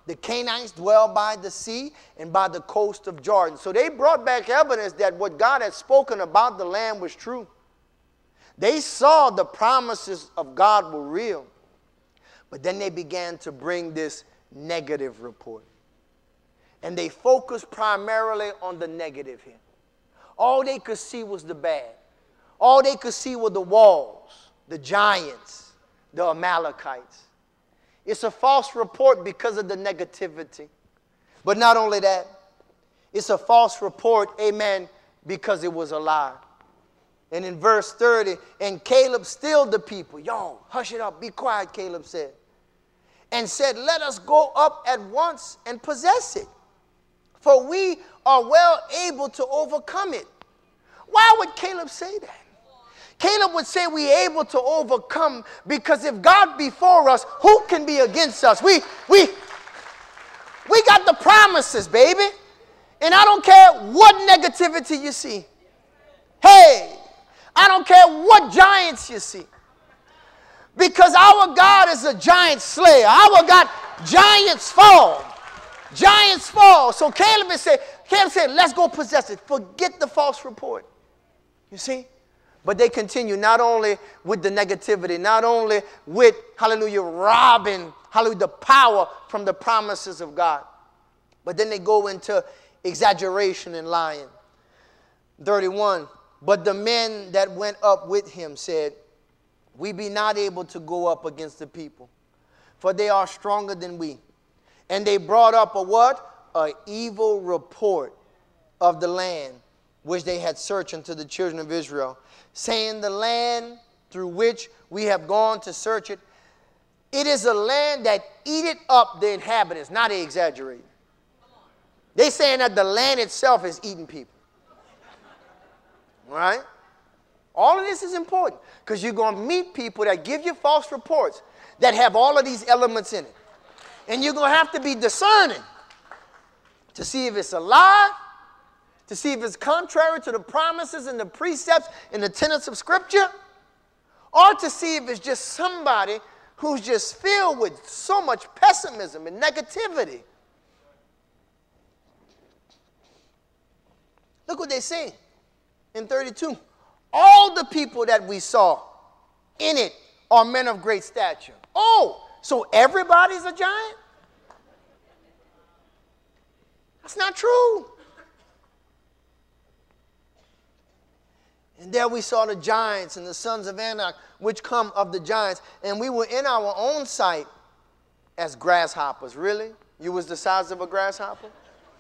the Canaanites dwell by the sea and by the coast of Jordan. So they brought back evidence that what God had spoken about the land was true. They saw the promises of God were real. But then they began to bring this negative report. And they focused primarily on the negative here. All they could see was the bad. All they could see were the walls, the giants, the Amalekites. It's a false report because of the negativity. But not only that, it's a false report, amen, because it was a lie. And in verse thirty, and Caleb stilled the people. Yo, hush it up, be quiet, Caleb said. And said, let us go up at once and possess it. For we are well able to overcome it. Why would Caleb say that? Caleb would say we're able to overcome because if God be for us, who can be against us? We, we, we got the promises, baby. And I don't care what negativity you see. Hey, I don't care what giants you see. Because our God is a giant slayer. Our God, giants fall. Giants fall. So Caleb said, Caleb said, let's go possess it. Forget the false report. You see? But they continue not only with the negativity, not only with, hallelujah, robbing, hallelujah, the power from the promises of God. But then they go into exaggeration and lying. thirty-one, but the men that went up with him said, we be not able to go up against the people, for they are stronger than we. And they brought up a what? An evil report of the land which they had searched unto the children of Israel, saying, the land through which we have gone to search it, it is a land that eateth up the inhabitants. Now they exaggerate. They're saying that the land itself is eating people. All right? All of this is important because you're going to meet people that give you false reports that have all of these elements in it. And you're going to have to be discerning to see if it's a lie, to see if it's contrary to the promises and the precepts and the tenets of Scripture, or to see if it's just somebody who's just filled with so much pessimism and negativity. Look what they say in thirty-two. All the people that we saw in it are men of great stature. Oh, so everybody's a giant? That's not true. And there we saw the giants and the sons of Anak, which come of the giants. And we were in our own sight as grasshoppers. Really? You was the size of a grasshopper?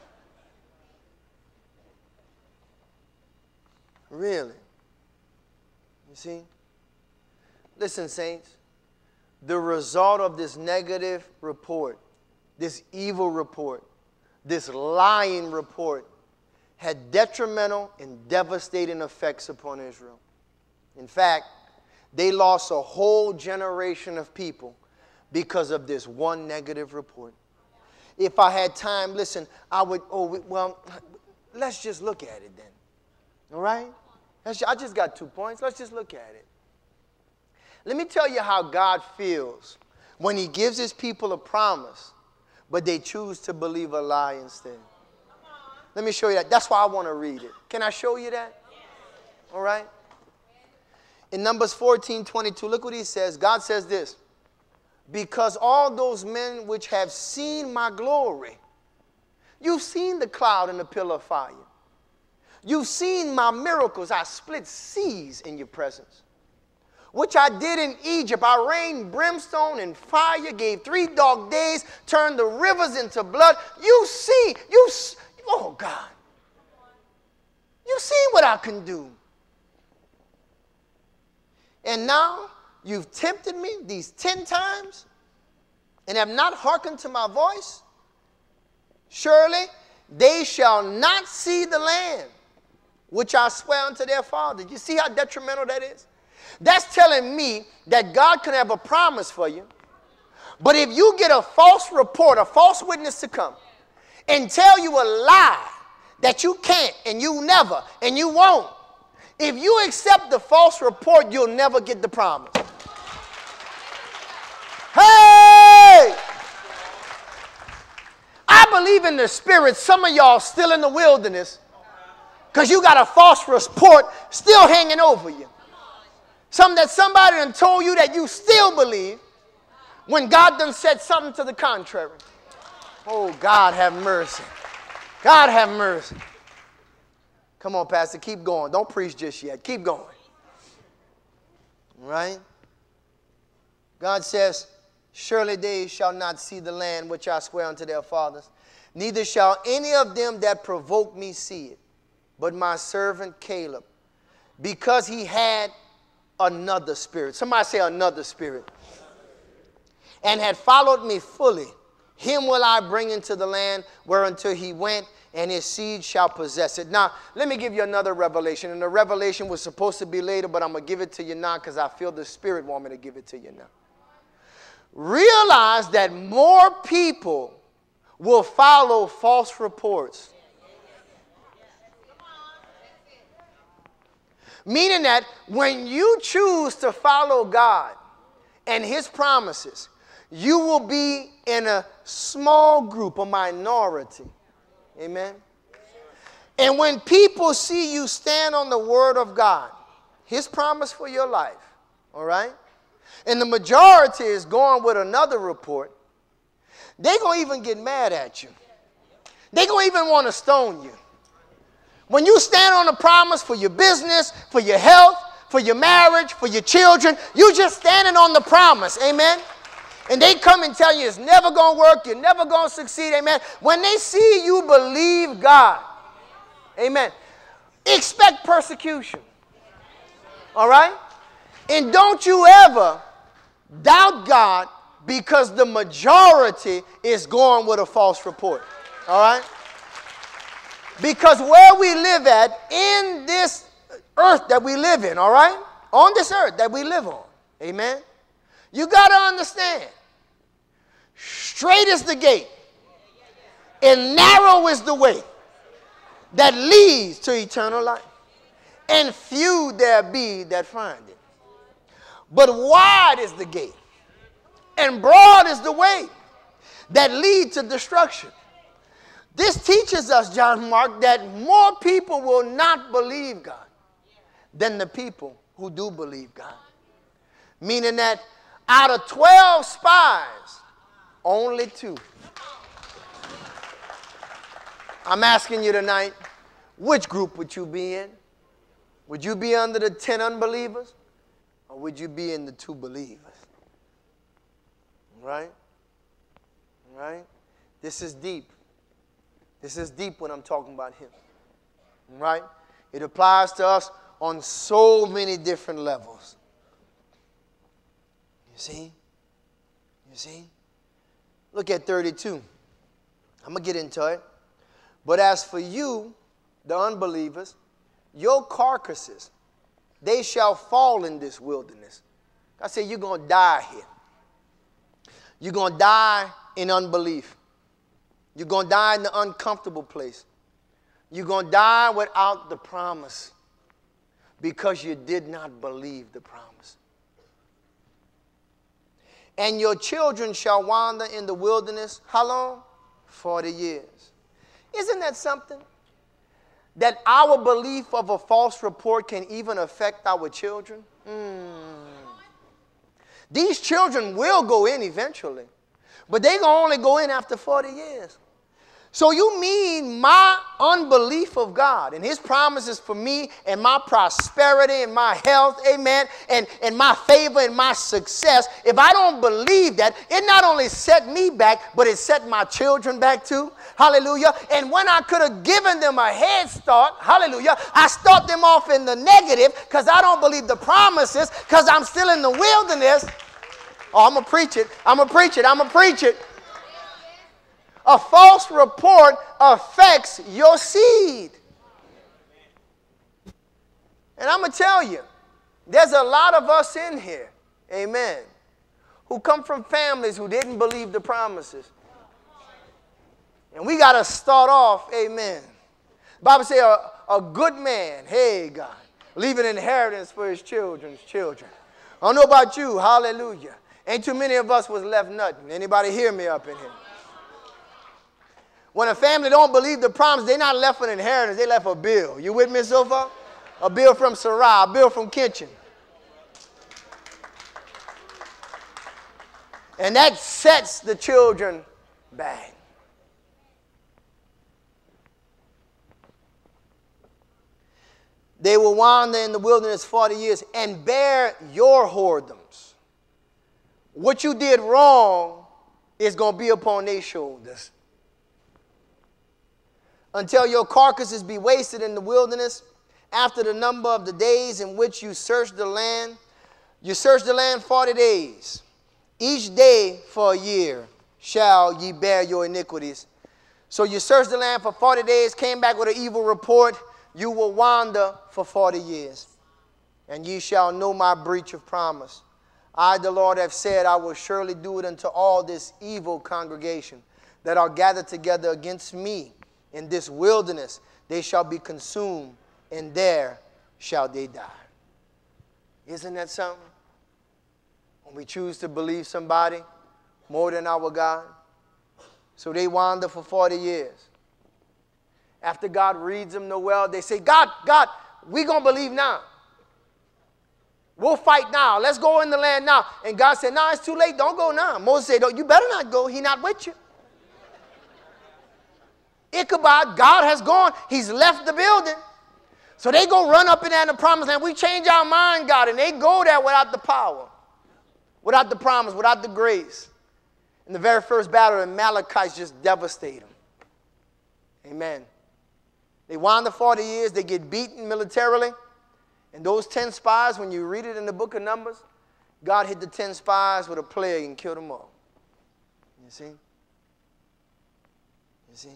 Really? You see? Listen, saints. The result of this negative report, this evil report, this lying report, had detrimental and devastating effects upon Israel. In fact, they lost a whole generation of people because of this one negative report. If I had time, listen, I would, oh, well, let's just look at it then. All right? I just got two points. Let's just look at it. Let me tell you how God feels when he gives his people a promise, but they choose to believe a lie instead. Let me show you that. That's why I want to read it. Can I show you that? All right? In Numbers fourteen twenty-two, look what he says. God says this. Because all those men which have seen my glory, you've seen the cloud and the pillar of fire. You've seen my miracles. I split seas in your presence, which I did in Egypt. I rained brimstone and fire, gave three dark days, turned the rivers into blood. You see, you, oh God, you see what I can do. And now you've tempted me these ten times and have not hearkened to my voice. Surely they shall not see the land which I swear unto their fathers. You see how detrimental that is? That's telling me that God can have a promise for you. But if you get a false report, a false witness to come and tell you a lie that you can't and you never and you won't, if you accept the false report, you'll never get the promise. Hey! in the spirit, some of y'all still in the wilderness because you got a false report still hanging over you. Something that somebody done told you that you still believe when God done said something to the contrary. Oh, God have mercy. God have mercy. Come on, Pastor, keep going. Don't preach just yet. Keep going. Right? God says, surely they shall not see the land which I swear unto their fathers, neither shall any of them that provoke me see it, but my servant Caleb, because he had another spirit. Somebody say another spirit. And had followed me fully, him will I bring into the land whereunto he went, and his seed shall possess it. Now, let me give you another revelation. And the revelation was supposed to be later, but I'm going to give it to you now because I feel the Spirit want me to give it to you now. Realize that more people will follow false reports. Meaning that when you choose to follow God and his promises, you will be in a small group, a minority. Amen. And when people see you stand on the word of God, his promise for your life, all right, and the majority is going with another report, they're going to even get mad at you. They're going to even want to stone you. When you stand on the promise for your business, for your health, for your marriage, for your children, you just standing on the promise. Amen. And they come and tell you it's never going to work, you're never going to succeed, amen. When they see you believe God, amen, expect persecution, all right? And don't you ever doubt God because the majority is going with a false report, all right? Because where we live at, in this earth that we live in, all right, on this earth that we live on, amen, you got to understand, straight is the gate, and narrow is the way that leads to eternal life, and few there be that find it. But wide is the gate, and broad is the way that lead to destruction. This teaches us, John Mark, that more people will not believe God than the people who do believe God. Meaning that out of twelve spies, only two. I'm asking you tonight, which group would you be in? Would you be under the ten unbelievers? Or would you be in the two believers? Right? Right? This is deep. This is deep when I'm talking about him. Right? It applies to us on so many different levels. You see? You see? Look at thirty-two. I'm going to get into it. But as for you, the unbelievers, your carcasses, they shall fall in this wilderness. I say you're going to die here. You're going to die in unbelief. You're going to die in the uncomfortable place. You're going to die without the promise because you did not believe the promise. And your children shall wander in the wilderness, how long? forty years. Isn't that something? That our belief of a false report can even affect our children? Mm. These children will go in eventually, but they're going to only go in after forty years. So you mean my unbelief of God and his promises for me and my prosperity and my health, amen, and, and my favor and my success, if I don't believe that, it not only set me back, but it set my children back too. Hallelujah. And when I could have given them a head start, hallelujah, I start them off in the negative because I don't believe the promises because I'm still in the wilderness. Oh, I'm going to preach it. I'm going to preach it. I'm going to preach it. A false report affects your seed. And I'm going to tell you, there's a lot of us in here, amen, who come from families who didn't believe the promises. And we got to start off, amen. The Bible says a, a good man, hey God, leave an inheritance for his children's children. I don't know about you, hallelujah. Ain't too many of us was left nothing. Anybody hear me up in here? When a family don't believe the promise, they're not left an inheritance. They left a bill. You with me so far? A bill from Sarah, a bill from Kitchen. And that sets the children back. They will wander in the wilderness forty years and bear your whoredoms. What you did wrong is going to be upon their shoulders. Until your carcasses be wasted in the wilderness, after the number of the days in which you search the land. You search the land forty days. Each day for a year shall ye bear your iniquities. So you searched the land for forty days, came back with an evil report. You will wander for forty years, and ye shall know my breach of promise. I, the Lord, have said, I will surely do it unto all this evil congregation that are gathered together against me in this wilderness. They shall be consumed, and there shall they die. Isn't that something? When we choose to believe somebody more than our God. So they wander for forty years. After God reads them the well, they say, God, God, we're going to believe now. We'll fight now. Let's go in the land now. And God said, no, it's too late. Don't go now. Moses said, you better not go. He's not with you. Ichabod, God has gone. He's left the building. So they go run up in there in the promised land. We change our mind, God. And they go there without the power, without the promise, without the grace. In the very first battle, the Amalekites just devastate them. Amen. They wander forty years. They get beaten militarily. And those ten spies, when you read it in the book of Numbers, God hit the ten spies with a plague and killed them all. You see? You see?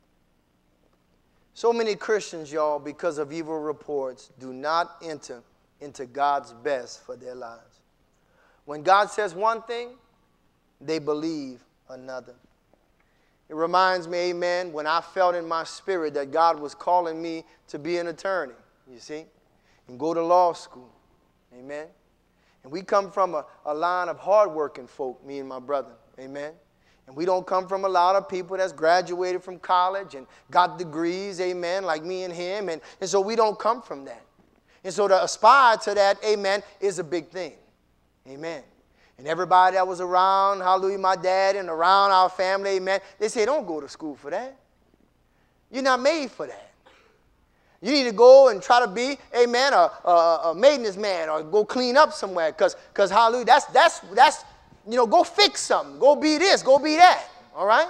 So many Christians, y'all, because of evil reports, do not enter into God's best for their lives. When God says one thing, they believe another. It reminds me, amen, when I felt in my spirit that God was calling me to be an attorney, you see, and go to law school, amen. And we come from a, a line of hardworking folk, me and my brother, amen. And we don't come from a lot of people that's graduated from college and got degrees, amen, like me and him. And, and so we don't come from that. And so to aspire to that, amen, is a big thing, amen. And everybody that was around, hallelujah, my dad and around our family, amen, they say, don't go to school for that. You're not made for that. You need to go and try to be, amen, a, a, a maintenance man or go clean up somewhere because, because hallelujah, that's, that's, that's, you know, go fix something. Go be this, go be that, all right?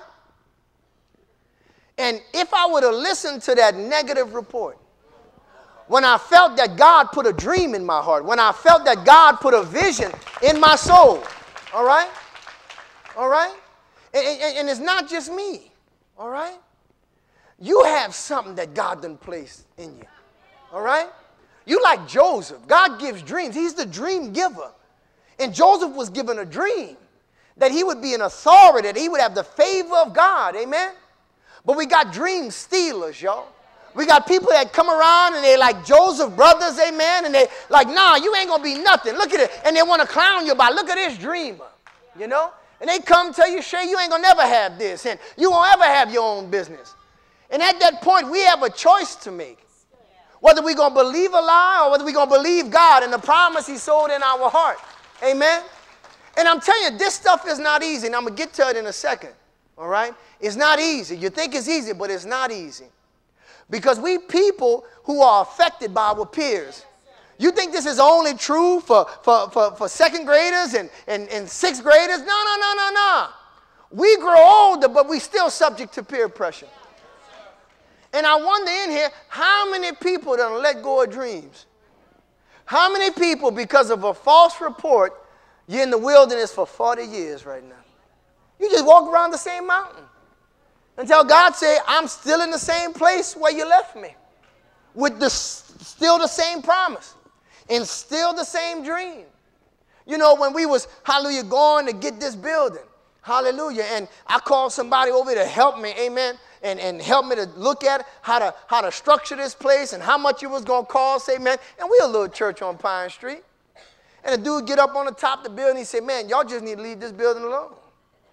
And if I would have listened to that negative report, when I felt that God put a dream in my heart, when I felt that God put a vision in my soul, all right? All right? And, and, and it's not just me, all right? You have something that God done placed in you, all right? You like Joseph. God gives dreams. He's the dream giver. And Joseph was given a dream that he would be an authority, that he would have the favor of God, amen? But we got dream stealers, y'all. We got people that come around and they like Joseph brothers, amen, and they like, nah, you ain't going to be nothing. Look at it. And they want to clown you about, look at this dreamer, you know? And they come tell you, Shay, you ain't going to never have this, and you won't ever have your own business. And at that point, we have a choice to make. Whether we're going to believe a lie or whether we're going to believe God and the promise he sold in our heart. Amen? And I'm telling you, this stuff is not easy, and I'm going to get to it in a second. All right? It's not easy. You think it's easy, but it's not easy. Because we people who are affected by our peers. You think this is only true for, for, for, for second graders and, and, and sixth graders? No, no, no, no, no. We grow older, but we still subject to peer pressure. And I wonder in here, how many people done let go of dreams? How many people, because of a false report, you're in the wilderness for forty years right now? You just walk around the same mountain until God say, I'm still in the same place where you left me, with the, still the same promise and still the same dream. You know, when we was, hallelujah, going to get this building, hallelujah, and I called somebody over to help me, amen, and, and help me to look at how to, how to structure this place and how much it was going to cost, amen. And we a little church on Pine Street. And the dude get up on the top of the building, he said, man, y'all just need to leave this building alone.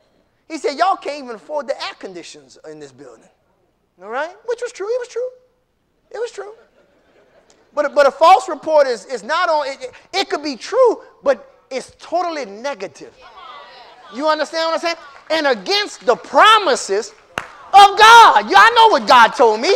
He said, y'all can't even afford the air conditions in this building. All right? Which was true. It was true. It was true. But, but a false report is, is not on, it, it could be true, but it's totally negative. You understand what I'm saying? And against the promises of God. Yeah, I know what God told me.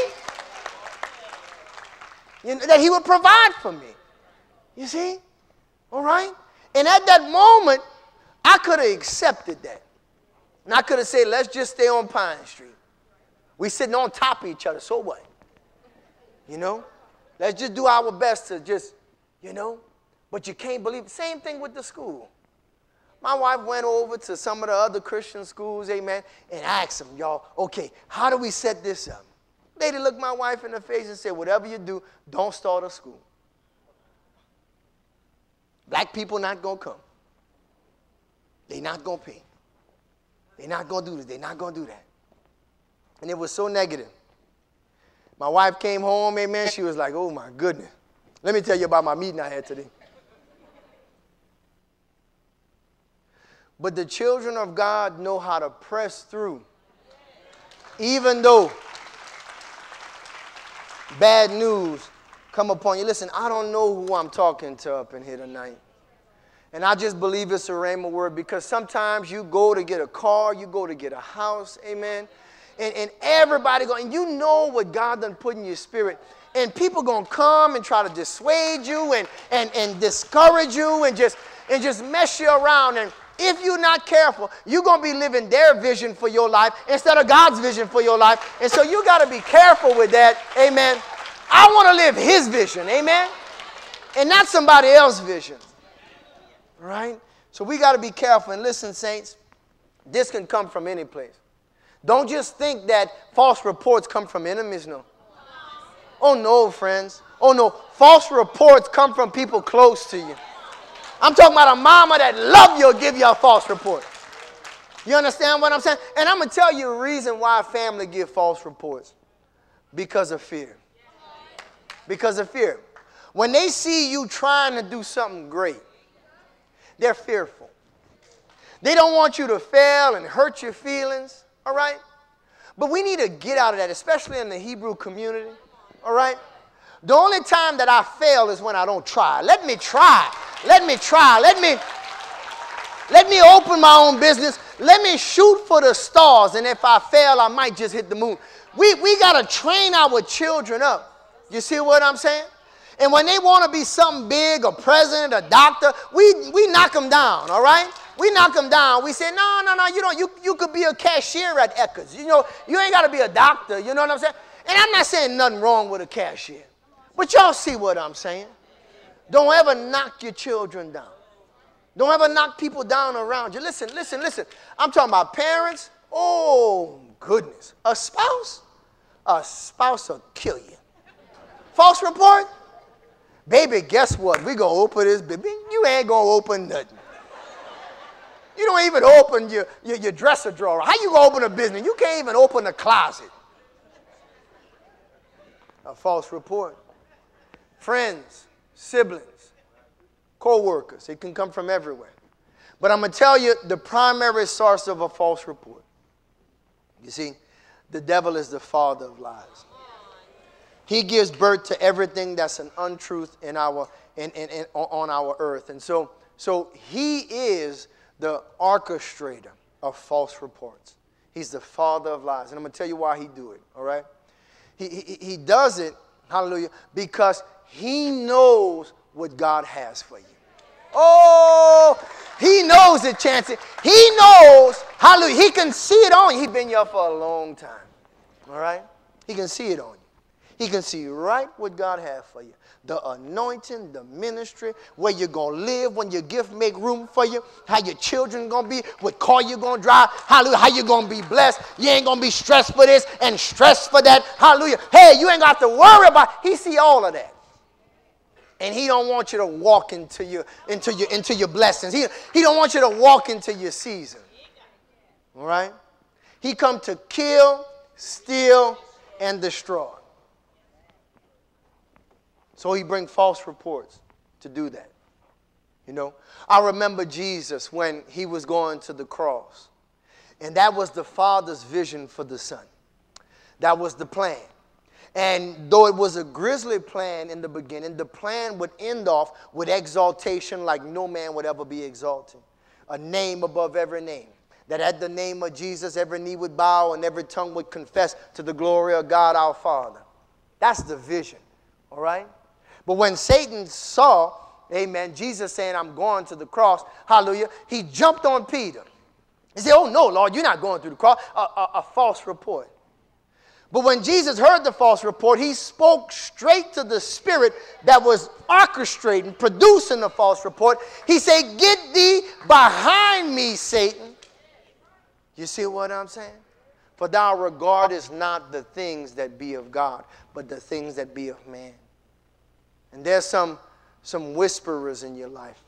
You know, that he would provide for me. You see? All right? And at that moment, I could have accepted that. And I could have said, let's just stay on Pine Street. We sitting on top of each other, so what? You know? Let's just do our best to just, you know? But you can't believe it. Same thing with the school. My wife went over to some of the other Christian schools, amen, and asked them, y'all, okay, how do we set this up? Lady looked my wife in the face and said, whatever you do, don't start a school. Black people not going to come. They not going to pay. They're not going to do this. They're not going to do that. And it was so negative. My wife came home, amen. She was like, oh, my goodness. Let me tell you about my meeting I had today. But the children of God know how to press through. Even though bad news come upon you. Listen, I don't know who I'm talking to up in here tonight. And I just believe it's a rhema word because sometimes you go to get a car, you go to get a house, amen. And, and everybody go, and you know what God done put in your spirit. And people going to come and try to dissuade you and, and, and discourage you and just, and just mess you around. And if you're not careful, you're going to be living their vision for your life instead of God's vision for your life. And so you got to be careful with that, amen. I want to live his vision, amen. And not somebody else's vision, right? So we got to be careful. And listen, saints, this can come from any place. Don't just think that false reports come from enemies, no. Oh, no, friends. Oh, no. False reports come from people close to you. I'm talking about a mama that love you will give you a false report. You understand what I'm saying? And I'm going to tell you a reason why family give false reports. Because of fear. Because of fear. When they see you trying to do something great, they're fearful. They don't want you to fail and hurt your feelings. All right? But we need to get out of that, especially in the Hebrew community. All right? The only time that I fail is when I don't try. Let me try. Let me try. Let me, let me open my own business. Let me shoot for the stars. And if I fail, I might just hit the moon. We, we got to train our children up. You see what I'm saying? And when they want to be something big, a president, a doctor, we, we knock them down, all right? We knock them down. We say, no, no, no, you don't. You, you could be a cashier at Eckers. You know, you ain't got to be a doctor. You know what I'm saying? And I'm not saying nothing wrong with a cashier. But y'all see what I'm saying. Don't ever knock your children down. Don't ever knock people down around you. Listen, listen, listen. I'm talking about parents. Oh, goodness. A spouse? A spouse will kill you. False report? Baby, guess what? We going to open this baby. You ain't going to open nothing. You don't even open your, your, your dresser drawer. How you going to open a business? You can't even open a closet. A false report. Friends, siblings, co-workers. It can come from everywhere. But I'm going to tell you the primary source of a false report. You see, the devil is the father of lies. He gives birth to everything that's an untruth in our, in, in, in, on our earth. And so, so he is the orchestrator of false reports. He's the father of lies. And I'm going to tell you why he do it, all right? He, he, he does it, hallelujah, because he knows what God has for you. Oh, he knows it, Chancey. He knows, hallelujah, he can see it on you. He's been here for a long time, all right? He can see it on you. He can see right what God has for you. The anointing, the ministry, where you're going to live when your gift make room for you, how your children going to be, what car you're going to drive, hallelujah, how you're going to be blessed. You ain't going to be stressed for this and stressed for that, hallelujah. Hey, you ain't got to worry about it. He see all of that. And he don't want you to walk into your, into your, into your blessings. He, he don't want you to walk into your season. All right? He come to kill, steal, and destroy. So he bring false reports to do that. You know, I remember Jesus when he was going to the cross. And that was the Father's vision for the Son. That was the plan. And though it was a grisly plan in the beginning, the plan would end off with exaltation like no man would ever be exalted. A name above every name. That at the name of Jesus, every knee would bow and every tongue would confess to the glory of God our Father. That's the vision, all right? But when Satan saw, amen, Jesus saying, I'm going to the cross, hallelujah, he jumped on Peter. He said, oh, no, Lord, you're not going through the cross. A, a, a false report. But when Jesus heard the false report, he spoke straight to the spirit that was orchestrating, producing the false report. He said, get thee behind me, Satan. You see what I'm saying? For thou regardest not the things that be of God, but the things that be of man. And there's some, some whisperers in your life.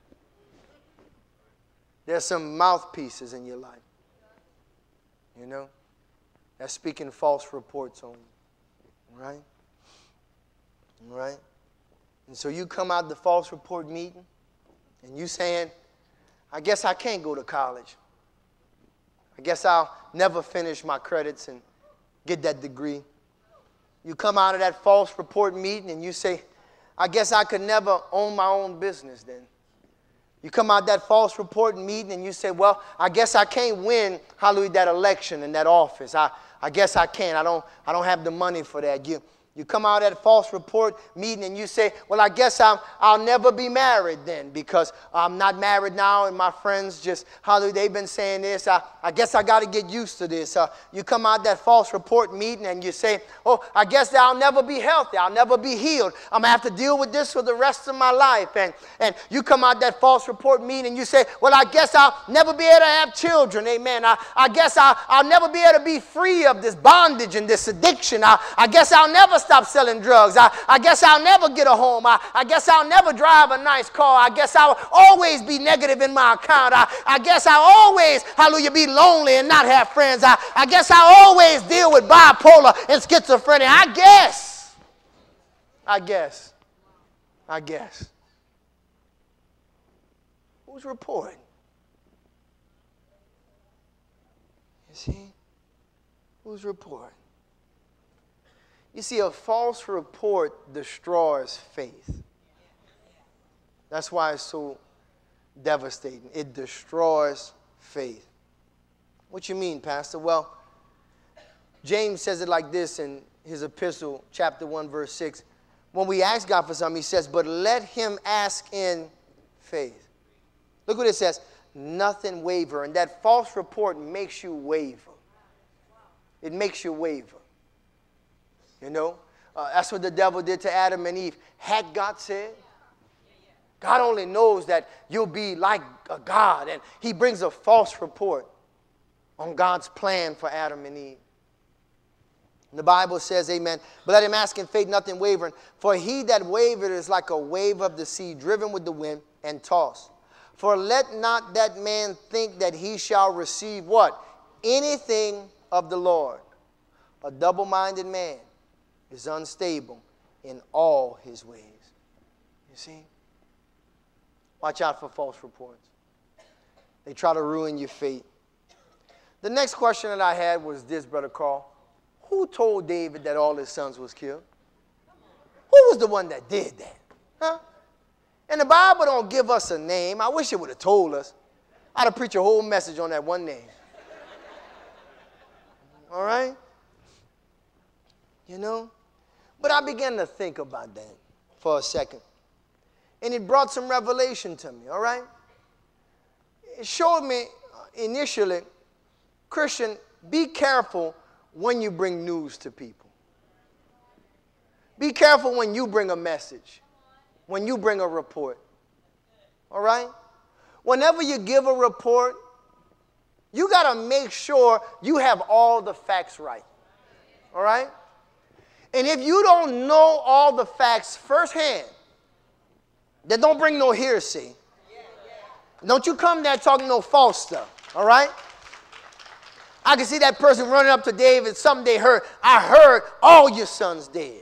There's some mouthpieces in your life. You know? That's speaking false reports on you. Right? Right? And so you come out the false report meeting and you saying, I guess I can't go to college. I guess I'll never finish my credits and get that degree. You come out of that false report meeting and you say, I guess I could never own my own business then. You come out that false report meeting and you say, well, I guess I can't win, hallelujah, that election in that office. I, I guess I can't. I don't, I don't have the money for that. You, you come out of that false report meeting and you say, well, I guess I'm, I'll never be married then because I'm not married now and my friends just, hallelujah, they've been saying this. I, I guess I got to get used to this. Uh, you come out that false report meeting and you say, oh, I guess I'll never be healthy. I'll never be healed. I'm going to have to deal with this for the rest of my life. And, and you come out that false report meeting and you say, well, I guess I'll never be able to have children. Amen. I, I guess I'll, I'll never be able to be free of this bondage and this addiction. I, I guess I'll never stop selling drugs. I, I guess I'll never get a home. I, I guess I'll never drive a nice car. I guess I'll always be negative in my account. I, I guess I'll always, hallelujah, be lonely and not have friends. I, I guess I'll always deal with bipolar and schizophrenia. I guess. I guess. I guess. Who's reporting? You see? Who's reporting? You see, a false report destroys faith. That's why it's so devastating. It destroys faith. What you mean, Pastor? Well, James says it like this in his epistle, chapter one, verse six. When we ask God for something, he says, but let him ask in faith. Look what it says. Nothing waver. And that false report makes you waver. It makes you waver. You know, uh, that's what the devil did to Adam and Eve. Had God said, God only knows that you'll be like a God. And he brings a false report on God's plan for Adam and Eve. And the Bible says, amen, but let him ask in faith, nothing wavering. For he that wavered is like a wave of the sea, driven with the wind and tossed. For let not that man think that he shall receive what? Anything of the Lord. A double-minded man is unstable in all his ways. You see? Watch out for false reports. They try to ruin your faith. The next question that I had was this, Brother Carl. Who told David that all his sons was killed? Who was the one that did that? Huh? And the Bible don't give us a name. I wish it would have told us. I'd have preached a whole message on that one name. All right? You know? But I began to think about that for a second. And it brought some revelation to me, all right? It showed me initially, Christian, be careful when you bring news to people. Be careful when you bring a message, when you bring a report, all right? Whenever you give a report, you got to make sure you have all the facts right, all right? And if you don't know all the facts firsthand, then don't bring no hearsay. Don't you come there talking no false stuff, all right? I can see that person running up to David, something they heard. I heard all your sons dead.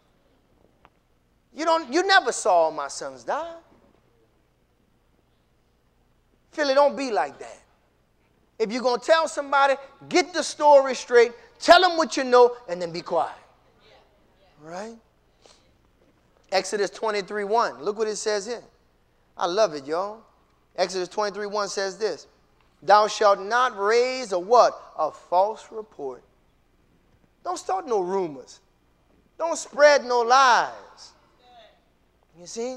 You don't, you never saw all my sons die. Philly, don't be like that. If you're going to tell somebody, get the story straight, tell them what you know, and then be quiet. All right? Exodus twenty-three one. Look what it says here. I love it, y'all. Exodus twenty-three one says this. Thou shalt not raise a what? A false report. Don't start no rumors. Don't spread no lies. You see?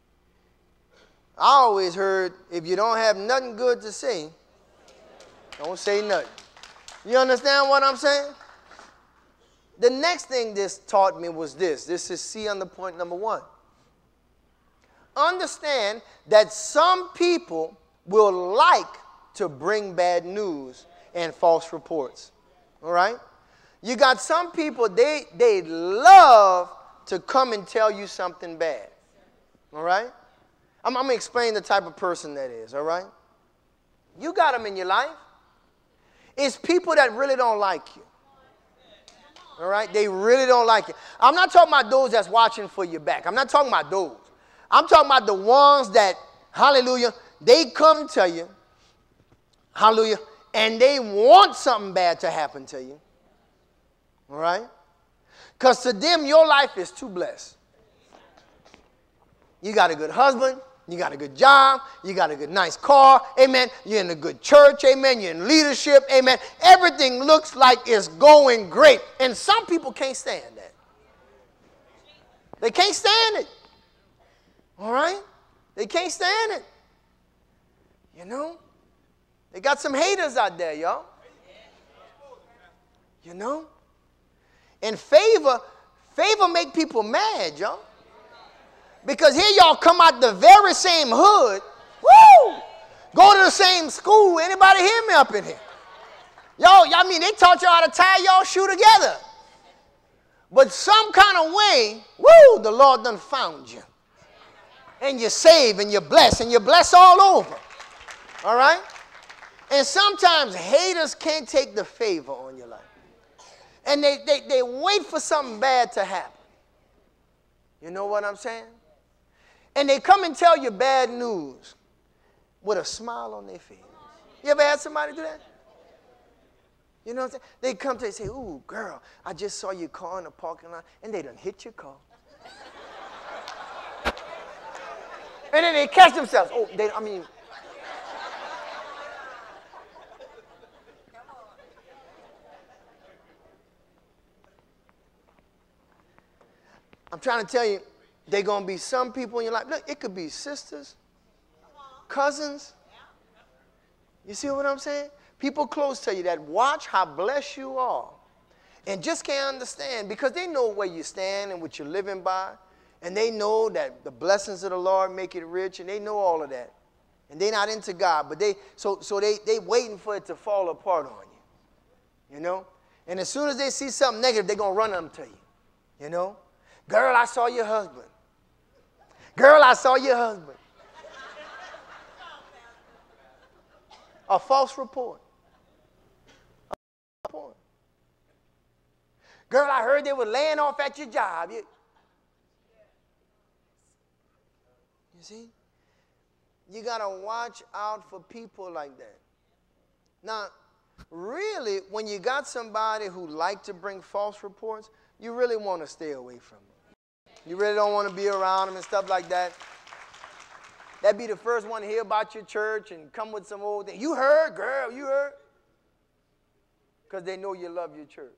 I always heard, if you don't have nothing good to say, don't say nothing. You understand what I'm saying? The next thing this taught me was this. This is C under point number one. Understand that some people will like to bring bad news and false reports. All right? You got some people, they, they love to come and tell you something bad. All right? I'm, I'm going to explain the type of person that is. All right? You got them in your life. It's people that really don't like you. All right? They really don't like you. I'm not talking about those that's watching for your back. I'm not talking about those. I'm talking about the ones that, hallelujah, they come to you, hallelujah, and they want something bad to happen to you. All right? Because to them, your life is too blessed. You got a good husband. You got a good job. You got a good, nice car. Amen. You're in a good church. Amen. You're in leadership. Amen. Everything looks like it's going great. And some people can't stand that. They can't stand it. All right? They can't stand it. You know? They got some haters out there, y'all. You know? And favor, favor make people mad, y'all. Because here y'all come out the very same hood. Woo! Go to the same school. Anybody hear me up in here? Y'all, y'all mean they taught y'all how to tie y'all shoe together. But some kind of way, woo, the Lord done found you. And you're saved and you're blessed and you're blessed all over. All right? And sometimes haters can't take the favor on your life. And they, they, they wait for something bad to happen. You know what I'm saying? And they come and tell you bad news with a smile on their face. You ever had somebody do that? You know what I'm saying? They come to you and say, ooh, girl, I just saw your car in the parking lot, and they done hit your car. And then they catch themselves. Oh, they, I mean. I'm trying to tell you, there are going to be some people in your life. Look, it could be sisters, cousins. You see what I'm saying? People close to you that watch how blessed you are and just can't understand because they know where you stand and what you're living by. And they know that the blessings of the Lord make it rich, and they know all of that. And they're not into God, but they, so, so they, they waiting for it to fall apart on you. You know? And as soon as they see something negative, they're going to run them to you. You know? Girl, I saw your husband. Girl, I saw your husband. A false report. A false report. Girl, I heard they were laying off at your job. You, you see? You got to watch out for people like that. Now, really, when you got somebody who like to bring false reports, you really want to stay away from them. You really don't want to be around them and stuff like that. That'd be the first one to hear about your church and come with some old thing. You heard, girl, you heard? Because they know you love your church.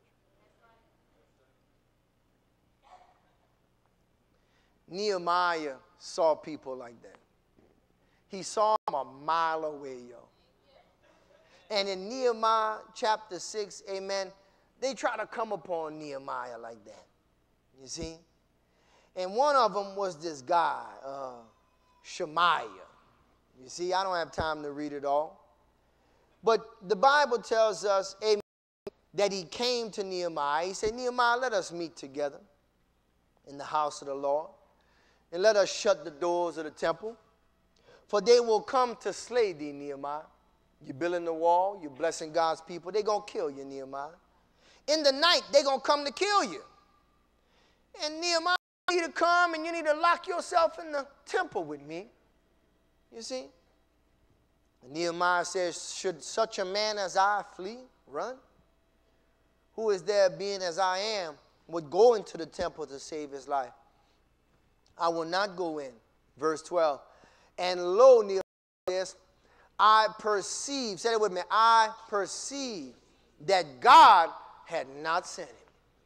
Nehemiah saw people like that. He saw them a mile away, yo. And in Nehemiah chapter six, amen, they try to come upon Nehemiah like that. You see? And one of them was this guy, uh, Shemaiah. You see, I don't have time to read it all. But the Bible tells us, amen, that he came to Nehemiah. He said, Nehemiah, let us meet together in the house of the Lord. And let us shut the doors of the temple. For they will come to slay thee, Nehemiah. You're building the wall. You're blessing God's people. They're going to kill you, Nehemiah. In the night, they're going to come to kill you. And Nehemiah, you need to come and you need to lock yourself in the temple with me. You see? And Nehemiah says, should such a man as I flee, run? Who is there, being as I am, would go into the temple to save his life? I will not go in. Verse twelve. And lo, Nehemiah says, I perceive, say it with me, I perceive that God had not sent him.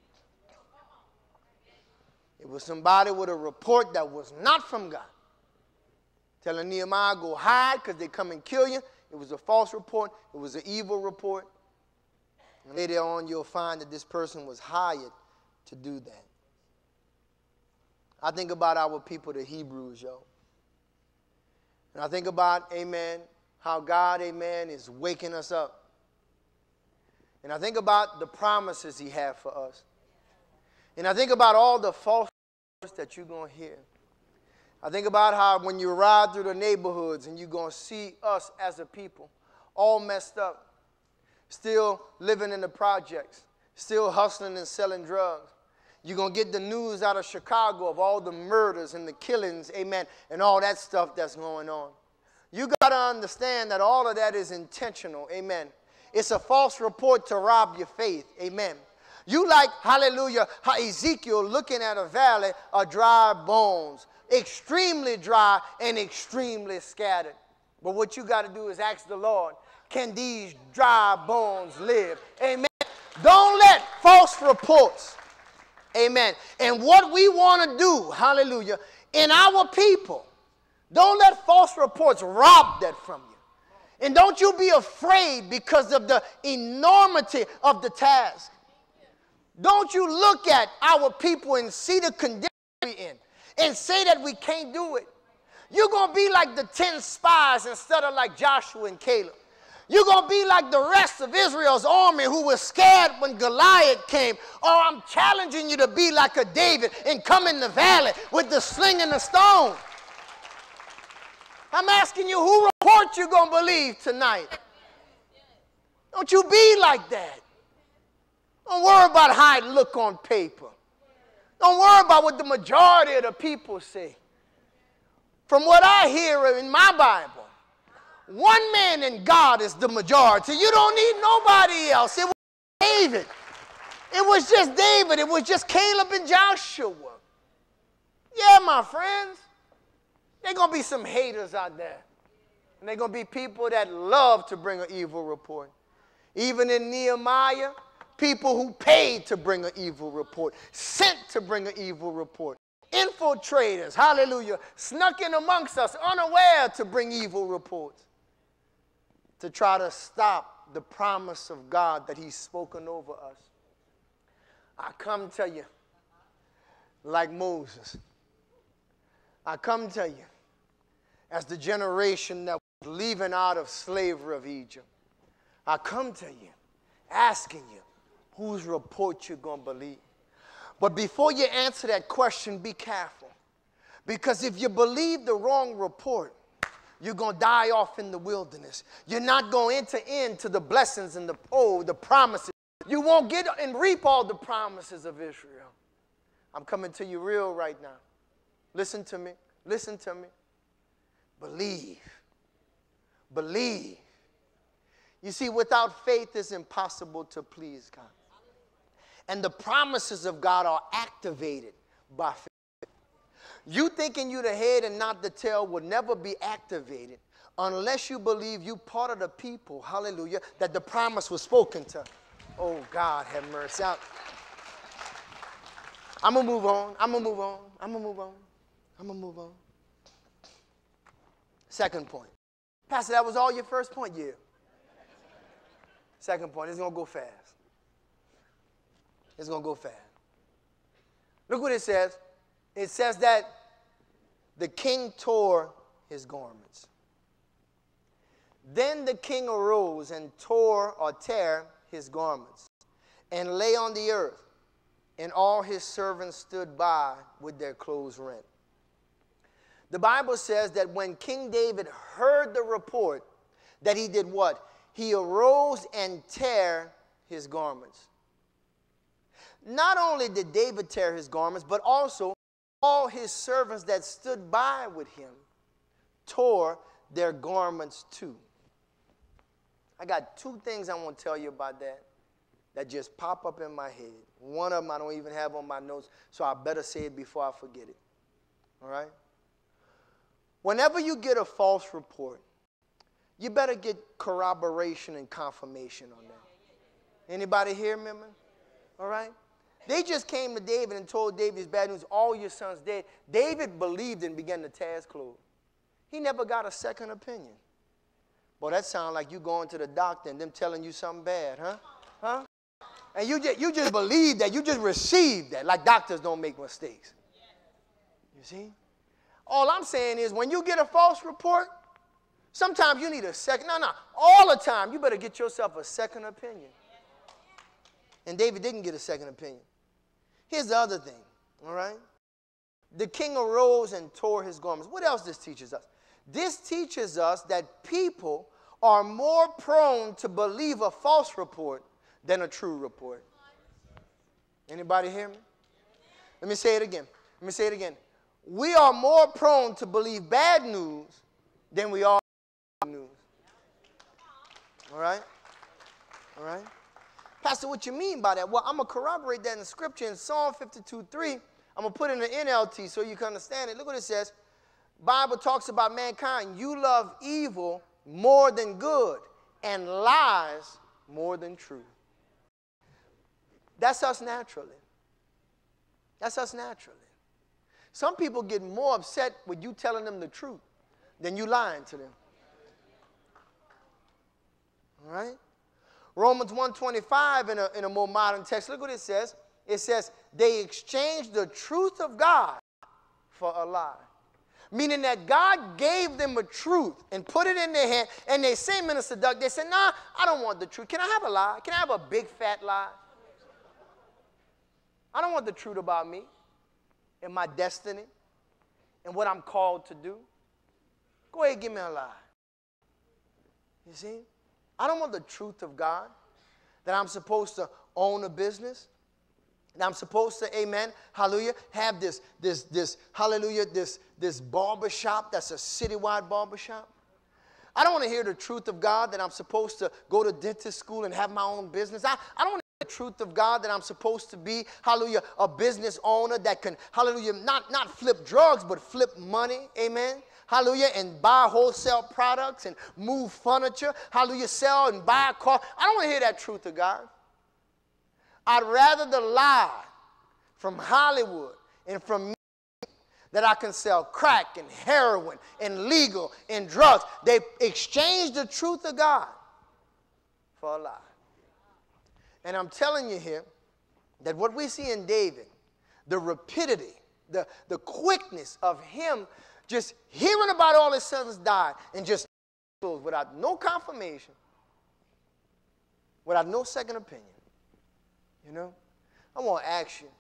It was somebody with a report that was not from God. Telling Nehemiah, go hide because they come and kill you. It was a false report. It was an evil report. And later on, you'll find that this person was hired to do that. I think about our people, the Hebrews, yo. And I think about, amen, how God, amen, is waking us up. And I think about the promises he had for us. And I think about all the false words that you're going to hear. I think about how when you ride through the neighborhoods and you're going to see us as a people all messed up, still living in the projects, still hustling and selling drugs. You're going to get the news out of Chicago of all the murders and the killings, amen, and all that stuff that's going on. You got to understand that all of that is intentional, amen. It's a false report to rob your faith, amen. You like, hallelujah, how Ezekiel looking at a valley of dry bones, extremely dry and extremely scattered. But what you got to do is ask the Lord, can these dry bones live? Amen. Don't let false reports, amen, and what we want to do, hallelujah, in our people, don't let false reports rob that from you. And don't you be afraid because of the enormity of the task. Don't you look at our people and see the condition we're in and say that we can't do it. You're going to be like the ten spies instead of like Joshua and Caleb. You're going to be like the rest of Israel's army who was scared when Goliath came. Or I'm challenging you to be like a David and come in the valley with the sling and the stone. I'm asking you, who report you going to believe tonight? Don't you be like that. Don't worry about how it look on paper. Don't worry about what the majority of the people say. From what I hear in my Bible, one man in God is the majority. You don't need nobody else. It was David. It was just David. It was just Caleb and Joshua. Yeah, my friends. There are going to be some haters out there. And there are going to be people that love to bring an evil report. Even in Nehemiah, people who paid to bring an evil report, sent to bring an evil report. Infiltrators, hallelujah, snuck in amongst us, unaware to bring evil reports, to try to stop the promise of God that he's spoken over us. I come to you like Moses. I come to you as the generation that was leaving out of slavery of Egypt. I come to you asking you whose report you're going to believe. But before you answer that question, be careful. Because if you believe the wrong report, you're going to die off in the wilderness. You're not going to enter into the blessings and the, oh, the promises. You won't get and reap all the promises of Israel. I'm coming to you real right now. Listen to me. Listen to me. Believe. Believe. You see, without faith, it's impossible to please God. And the promises of God are activated by faith. You thinking you the head and not the tail will never be activated unless you believe you part of the people, hallelujah, that the promise was spoken to. Oh, God, have mercy. I'm going to move on. I'm going to move on. I'm going to move on. I'm going to move on. Second point. Pastor, that was all your first point? Yeah. Second point. It's going to go fast. It's going to go fast. Look what it says. It says that the king tore his garments. Then the king arose and tore or tear his garments and lay on the earth, and all his servants stood by with their clothes rent. The Bible says that when King David heard the report, that he did what? He arose and tear his garments. Not only did David tear his garments, but also all his servants that stood by with him tore their garments too. I got two things I want to tell you about that that just pop up in my head. One of them I don't even have on my notes, so I better say it before I forget it. All right? Whenever you get a false report, you better get corroboration and confirmation on that. Anybody hear me, man? All right? They just came to David and told David it's bad news. All your sons dead. David believed and began to tear his clothes. He never got a second opinion. Boy, that sounds like you going to the doctor and them telling you something bad, huh? Huh? And you just, you just believe that. You just received that. Like doctors don't make mistakes. You see? All I'm saying is when you get a false report, sometimes you need a second. No, no. All the time, you better get yourself a second opinion. And David didn't get a second opinion. Here's the other thing, all right? The king arose and tore his garments. What else this teaches us? This teaches us that people are more prone to believe a false report than a true report. Anybody hear me? Let me say it again. Let me say it again. We are more prone to believe bad news than we are good news. All right? All right? Pastor, what you mean by that? Well, I'm going to corroborate that in the scripture in Psalm fifty-two three. I'm going to put it in the N L T so you can understand it. Look what it says. Bible talks about mankind. You love evil more than good and lies more than truth. That's us naturally. That's us naturally. Some people get more upset with you telling them the truth than you lying to them. All right? Romans one twenty-five in a, in a more modern text, look what it says. It says, they exchanged the truth of God for a lie. Meaning that God gave them a truth and put it in their hand, and they say, Minister Doug, they said, nah, I don't want the truth. Can I have a lie? Can I have a big fat lie? I don't want the truth about me and my destiny and what I'm called to do. Go ahead and give me a lie. You see? I don't want the truth of God, that I'm supposed to own a business, that I'm supposed to, amen, hallelujah, have this, this, this, hallelujah, this, this barber shop that's a citywide barber shop. I don't want to hear the truth of God that I'm supposed to go to dentist school and have my own business. I, I don't want to hear the truth of God that I'm supposed to be, hallelujah, a business owner that can, hallelujah, not, not flip drugs, but flip money, amen. Hallelujah, and buy wholesale products and move furniture. Hallelujah, sell and buy a car. I don't want to hear that truth of God. I'd rather the lie from Hollywood and from me that I can sell crack and heroin and legal and drugs. They exchanged the truth of God for a lie. And I'm telling you here that what we see in David, the rapidity, the, the quickness of him just hearing about all his sons died and just without no confirmation, without no second opinion. You know, I want to ask you,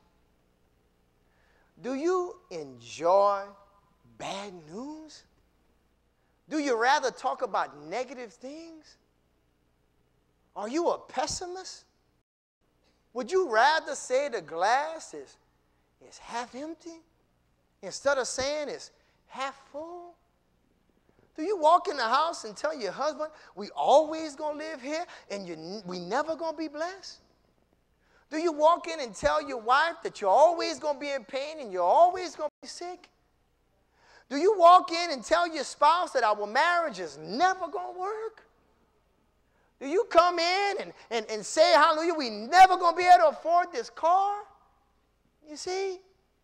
do you enjoy bad news? Do you rather talk about negative things? Are you a pessimist? Would you rather say the glass is, is half empty instead of saying it's half full? Do you walk in the house and tell your husband, we always going to live here and you, we never going to be blessed? Do you walk in and tell your wife that you're always going to be in pain and you're always going to be sick? Do you walk in and tell your spouse that our marriage is never going to work? Do you come in and, and, and say, hallelujah, we never going to be able to afford this car? You see?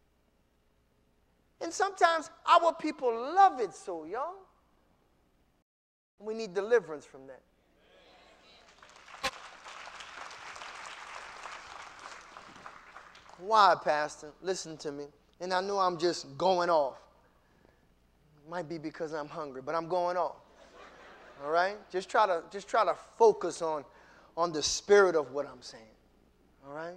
And sometimes our people love it so, y'all. We need deliverance from that. Why, Pastor? Listen to me. And I know I'm just going off. It might be because I'm hungry, but I'm going off. All right? Just try to, just try to focus on, on the spirit of what I'm saying. All right?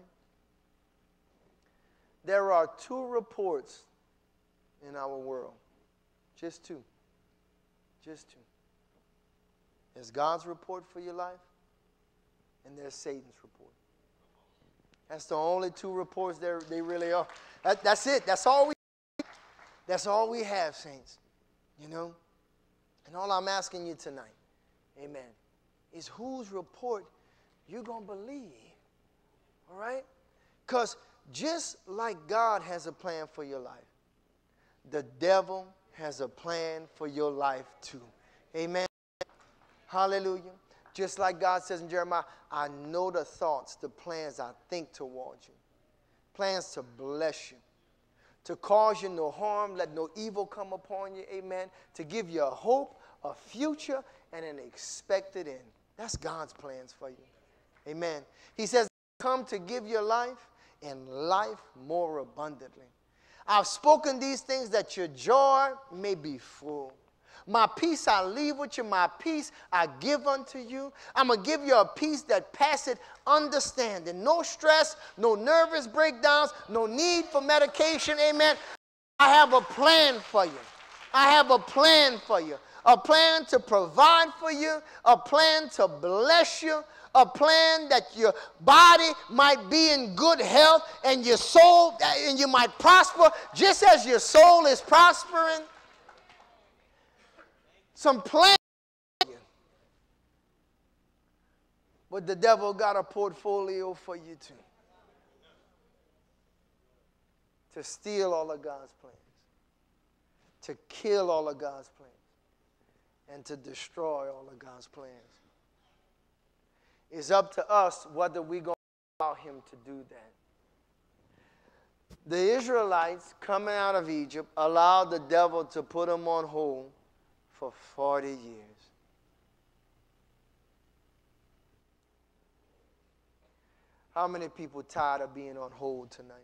There are two reports in our world. Just two. Just two. There's God's report for your life, and there's Satan's report. That's the only two reports there they really are. That, that's it. That's all we That's all we have, saints. You know? And all I'm asking you tonight, amen, is whose report you're going to believe. All right? Because just like God has a plan for your life, the devil has a plan for your life too. Amen. Hallelujah. Just like God says in Jeremiah, I know the thoughts, the plans I think towards you. Plans to bless you, to cause you no harm, let no evil come upon you. Amen. To give you a hope, a future, and an expected end. That's God's plans for you. Amen. He says, come to give you life and life more abundantly. I've spoken these things that your joy may be full. My peace I leave with you, my peace I give unto you. I'm going to give you a peace that passeth understanding. No stress, no nervous breakdowns, no need for medication. Amen. I have a plan for you. I have a plan for you. A plan to provide for you. A plan to bless you. A plan that your body might be in good health and your soul, and you might prosper just as your soul is prospering. Some plan. But the devil got a portfolio for you too. To steal all of God's plans. To kill all of God's plans. And to destroy all of God's plans. It's up to us whether we're going to allow him to do that. The Israelites coming out of Egypt allowed the devil to put them on hold for forty years. How many people tired of being on hold tonight?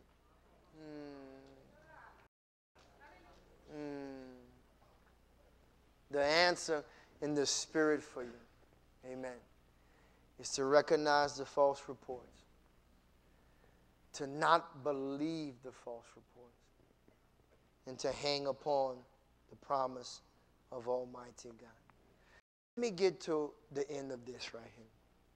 Mm. Mm. The answer in the spirit for you, amen, is to recognize the false reports, to not believe the false reports, and to hang upon the promise of Almighty God. Let me get to the end of this right here.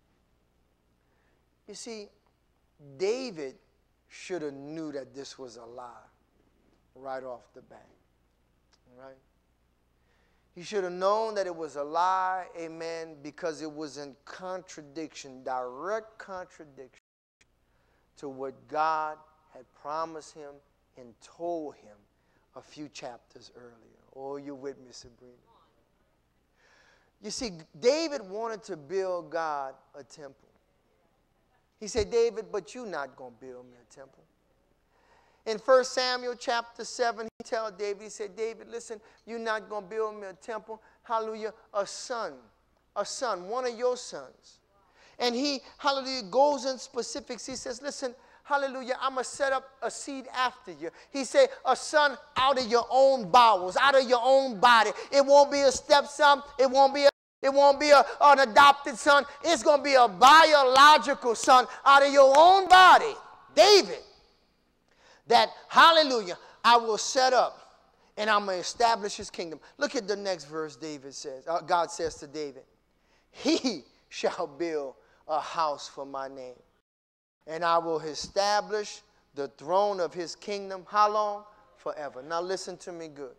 You see, David should have knew that this was a lie right off the bat. All right? He should have known that it was a lie, amen, because it was in contradiction, direct contradiction to what God had promised him and told him a few chapters earlier. Oh, you're with me, Sabrina. You see, David wanted to build God a temple. He said, David, but you're not going to build me a temple. In First Samuel chapter seven, he told David, he said, David, listen, you're not going to build me a temple. Hallelujah, a son, a son, one of your sons. And he, hallelujah, goes in specifics. He says, listen, hallelujah, I'm going to set up a seed after you. He said, a son out of your own bowels, out of your own body. It won't be a stepson. It won't be a It won't be a, an adopted son. It's going to be a biological son out of your own body. David. That, hallelujah, I will set up and I'm going to establish his kingdom. Look at the next verse David says. Uh, God says to David, he shall build a house for my name. And I will establish the throne of his kingdom. How long? Forever. Now listen to me good.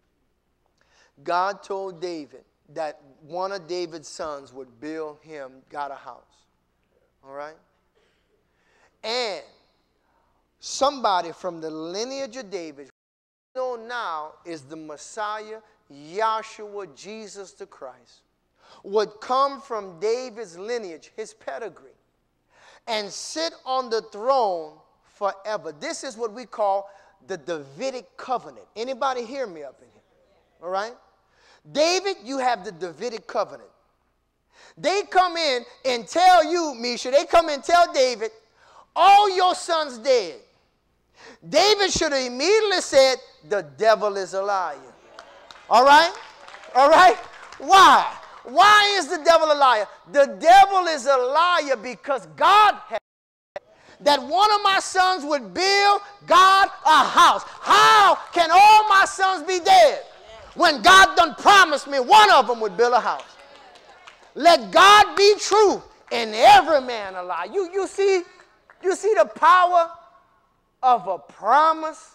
God told David that one of David's sons would build him, got a house. All right? And somebody from the lineage of David, who we know now is the Messiah, Yahshua, Jesus the Christ, would come from David's lineage, his pedigree, and sit on the throne forever. This is what we call the Davidic covenant. Anybody hear me up in here? All right? David, you have the Davidic covenant. They come in and tell you, Misha, they come and tell David, all your sons dead. David should have immediately said, the devil is a liar. All right? All right? Why? Why is the devil a liar? The devil is a liar because God had that one of my sons would build God a house. How can all my sons be dead when God done promised me one of them would build a house? Let God be true and every man a lie. You, you see, you see the power of a promise?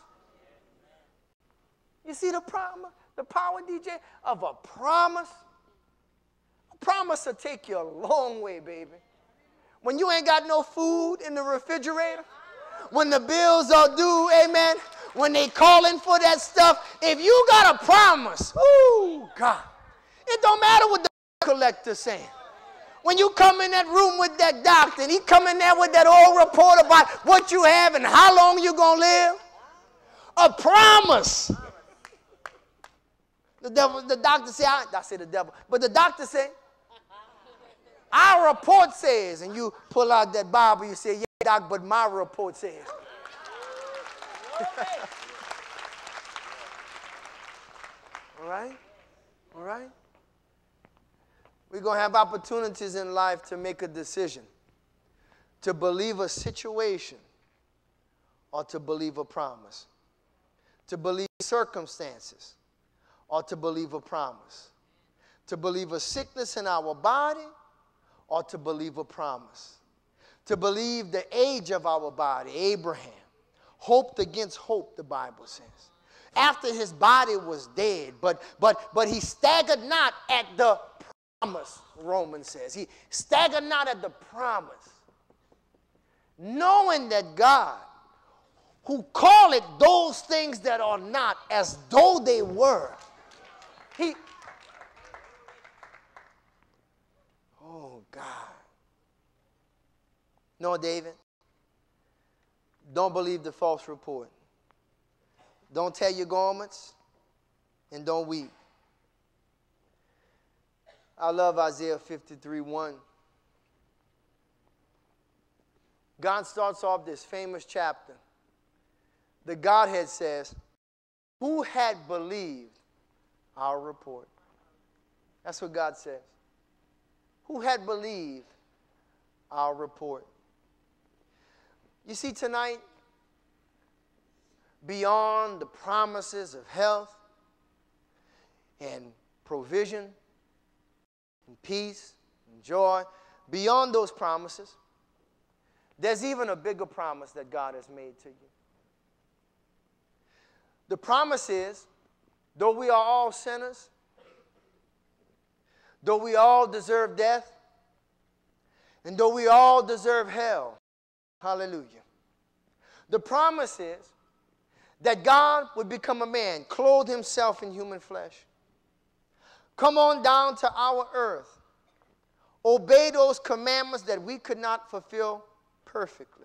You see the promise, the power, D J, of a promise? A promise will take you a long way, baby. When you ain't got no food in the refrigerator, when the bills are due, amen, when they calling for that stuff, if you got a promise, oh, God, it don't matter what the collector's saying. When you come in that room with that doctor and he come in there with that old report about what you have and how long you going to live, a promise. The devil, the doctor say, I, I say the devil, but the doctor say, our report says, and you pull out that Bible, you say, yeah, doc, but my report says. All right? All right? We're going to have opportunities in life to make a decision, to believe a situation or to believe a promise, to believe circumstances or to believe a promise, to believe a sickness in our body or to believe a promise, to believe the age of our body. Abraham hoped against hope, the Bible says. After his body was dead, but, but, but he staggered not at the promise, Romans says. He staggered not at the promise, knowing that God, who call it those things that are not as though they were, he, oh God. No, David, don't believe the false report. Don't tear your garments and don't weep. I love Isaiah fifty-three one. God starts off this famous chapter. The Godhead says, who had believed our report? That's what God says. Who had believed our report? You see, tonight, beyond the promises of health and provision and peace and joy, beyond those promises, there's even a bigger promise that God has made to you. The promise is, though we are all sinners, though we all deserve death, and though we all deserve hell, hallelujah, the promise is that God would become a man, clothe himself in human flesh, come on down to our earth, obey those commandments that we could not fulfill perfectly,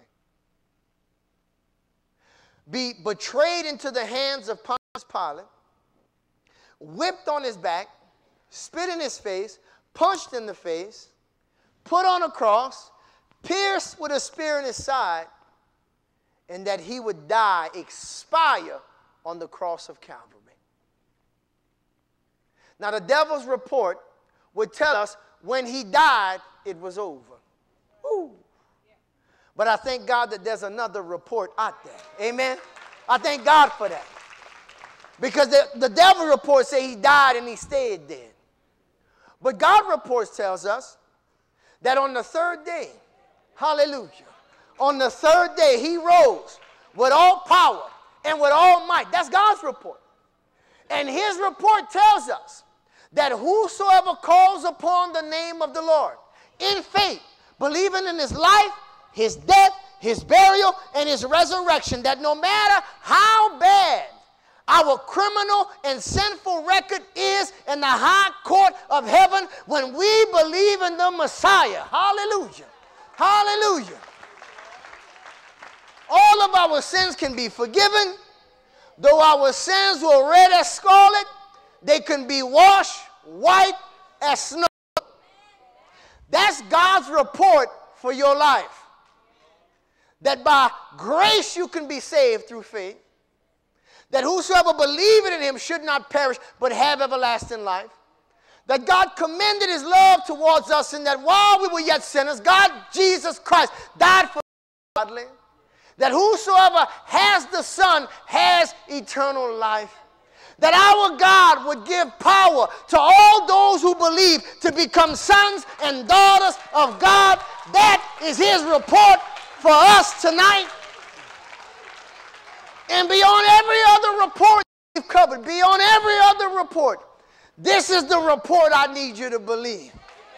be betrayed into the hands of Pontius Pilate, whipped on his back, spit in his face, punched in the face, put on a cross, pierced with a spear in his side, and that he would die, expire on the cross of Calvary. Now, the devil's report would tell us when he died, it was over. Ooh. But I thank God that there's another report out there. Amen? I thank God for that. Because the, the devil reports say he died and he stayed dead. But God reports tells us that on the third day, hallelujah, on the third day he rose with all power and with all might. That's God's report. And his report tells us that whosoever calls upon the name of the Lord in faith, believing in his life, his death, his burial, and his resurrection, that no matter how bad our criminal and sinful record is in the high court of heaven, when we believe in the Messiah, hallelujah, hallelujah, all of our sins can be forgiven. Though our sins were red as scarlet, they can be washed white as snow. That's God's report for your life. That by grace you can be saved through faith. That whosoever believeth in him should not perish, but have everlasting life. That God commended his love towards us, and that while we were yet sinners, God, Jesus Christ, died for the godly. That whosoever has the Son has eternal life. That our God would give power to all those who believe to become sons and daughters of God. That is his report for us tonight. And beyond every other report we've covered, beyond every other report, this is the report I need you to believe.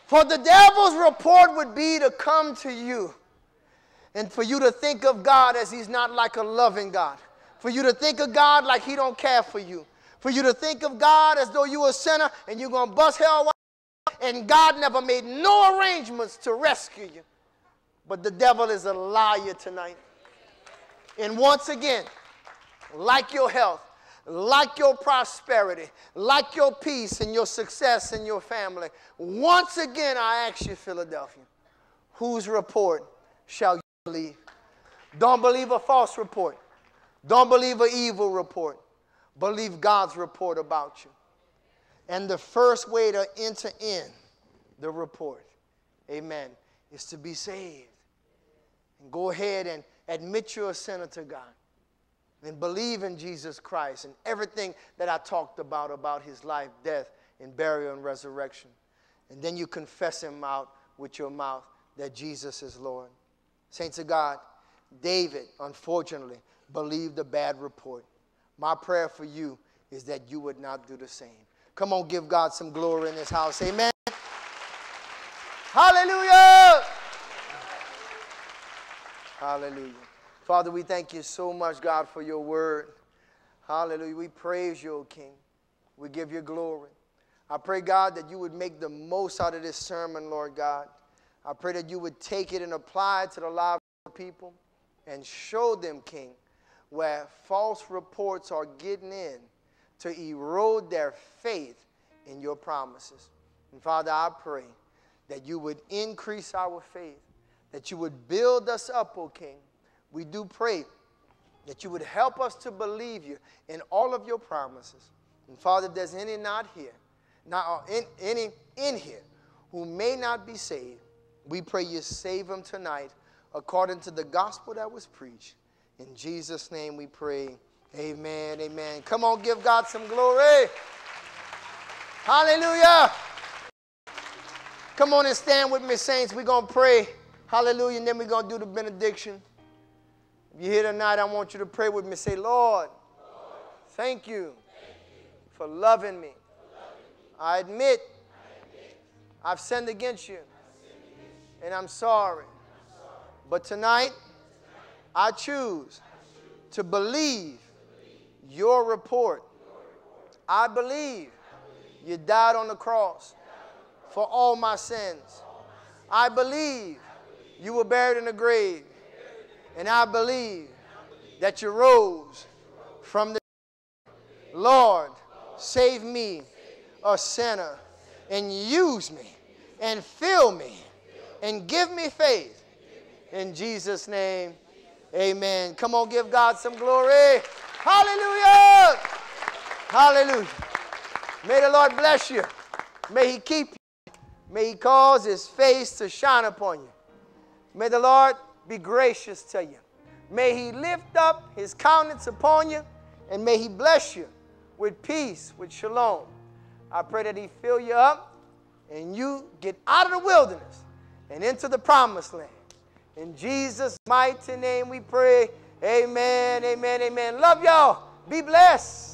For the devil's report would be to come to you and for you to think of God as he's not like a loving God. For you to think of God like he don't care for you. For you to think of God as though you were a sinner and you're going to bust hell wide and God never made no arrangements to rescue you. But the devil is a liar tonight. And once again, like your health, like your prosperity, like your peace and your success in your family, once again I ask you, Philadelphia, whose report shall you believe? Don't believe a false report. Don't believe an evil report. Believe God's report about you. And the first way to enter in the report, amen, is to be saved. And go ahead and admit you're a sinner to God. And believe in Jesus Christ and everything that I talked about, about his life, death, and burial and resurrection. And then you confess him out with your mouth that Jesus is Lord. Saints of God, David, unfortunately, believed a bad report. My prayer for you is that you would not do the same. Come on, give God some glory in this house. Amen. Hallelujah. Hallelujah. Father, we thank you so much, God, for your word. Hallelujah. We praise you, O King. We give you glory. I pray, God, that you would make the most out of this sermon, Lord God. I pray that you would take it and apply it to the lives of people and show them, King, where false reports are getting in to erode their faith in your promises. And Father, I pray that you would increase our faith, that you would build us up, O King. We do pray that you would help us to believe you in all of your promises. And Father, if there's any not here, not in, any in here who may not be saved, we pray you save them tonight according to the gospel that was preached. In Jesus' name we pray. Amen, amen. Come on, give God some glory. Hallelujah. Come on and stand with me, saints. We're going to pray. Hallelujah. And then we're going to do the benediction. If you're here tonight, I want you to pray with me. Say, Lord, Lord thank, you thank you for loving me. For loving me. I, admit I admit I've sinned against you. Sinned against you. And I'm sorry. I'm sorry. But tonight, tonight I, choose I choose to believe, to believe your, report. your report. I believe, I believe you died on the cross, on the cross for all my sins. All my sins. I, believe I believe you were buried in the grave. And I believe that you rose from the dead. Lord, save me, a sinner, and use me, and fill me, and give me faith. In Jesus' name, amen. Come on, give God some glory. Hallelujah. Hallelujah. May the Lord bless you. May he keep you. May he cause his face to shine upon you. May the Lord be gracious to you. May he lift up his countenance upon you, and may he bless you with peace, with shalom. I pray that he fill you up and you get out of the wilderness and into the promised land. In Jesus' mighty name we pray. Amen, amen, amen. Love y'all. Be blessed.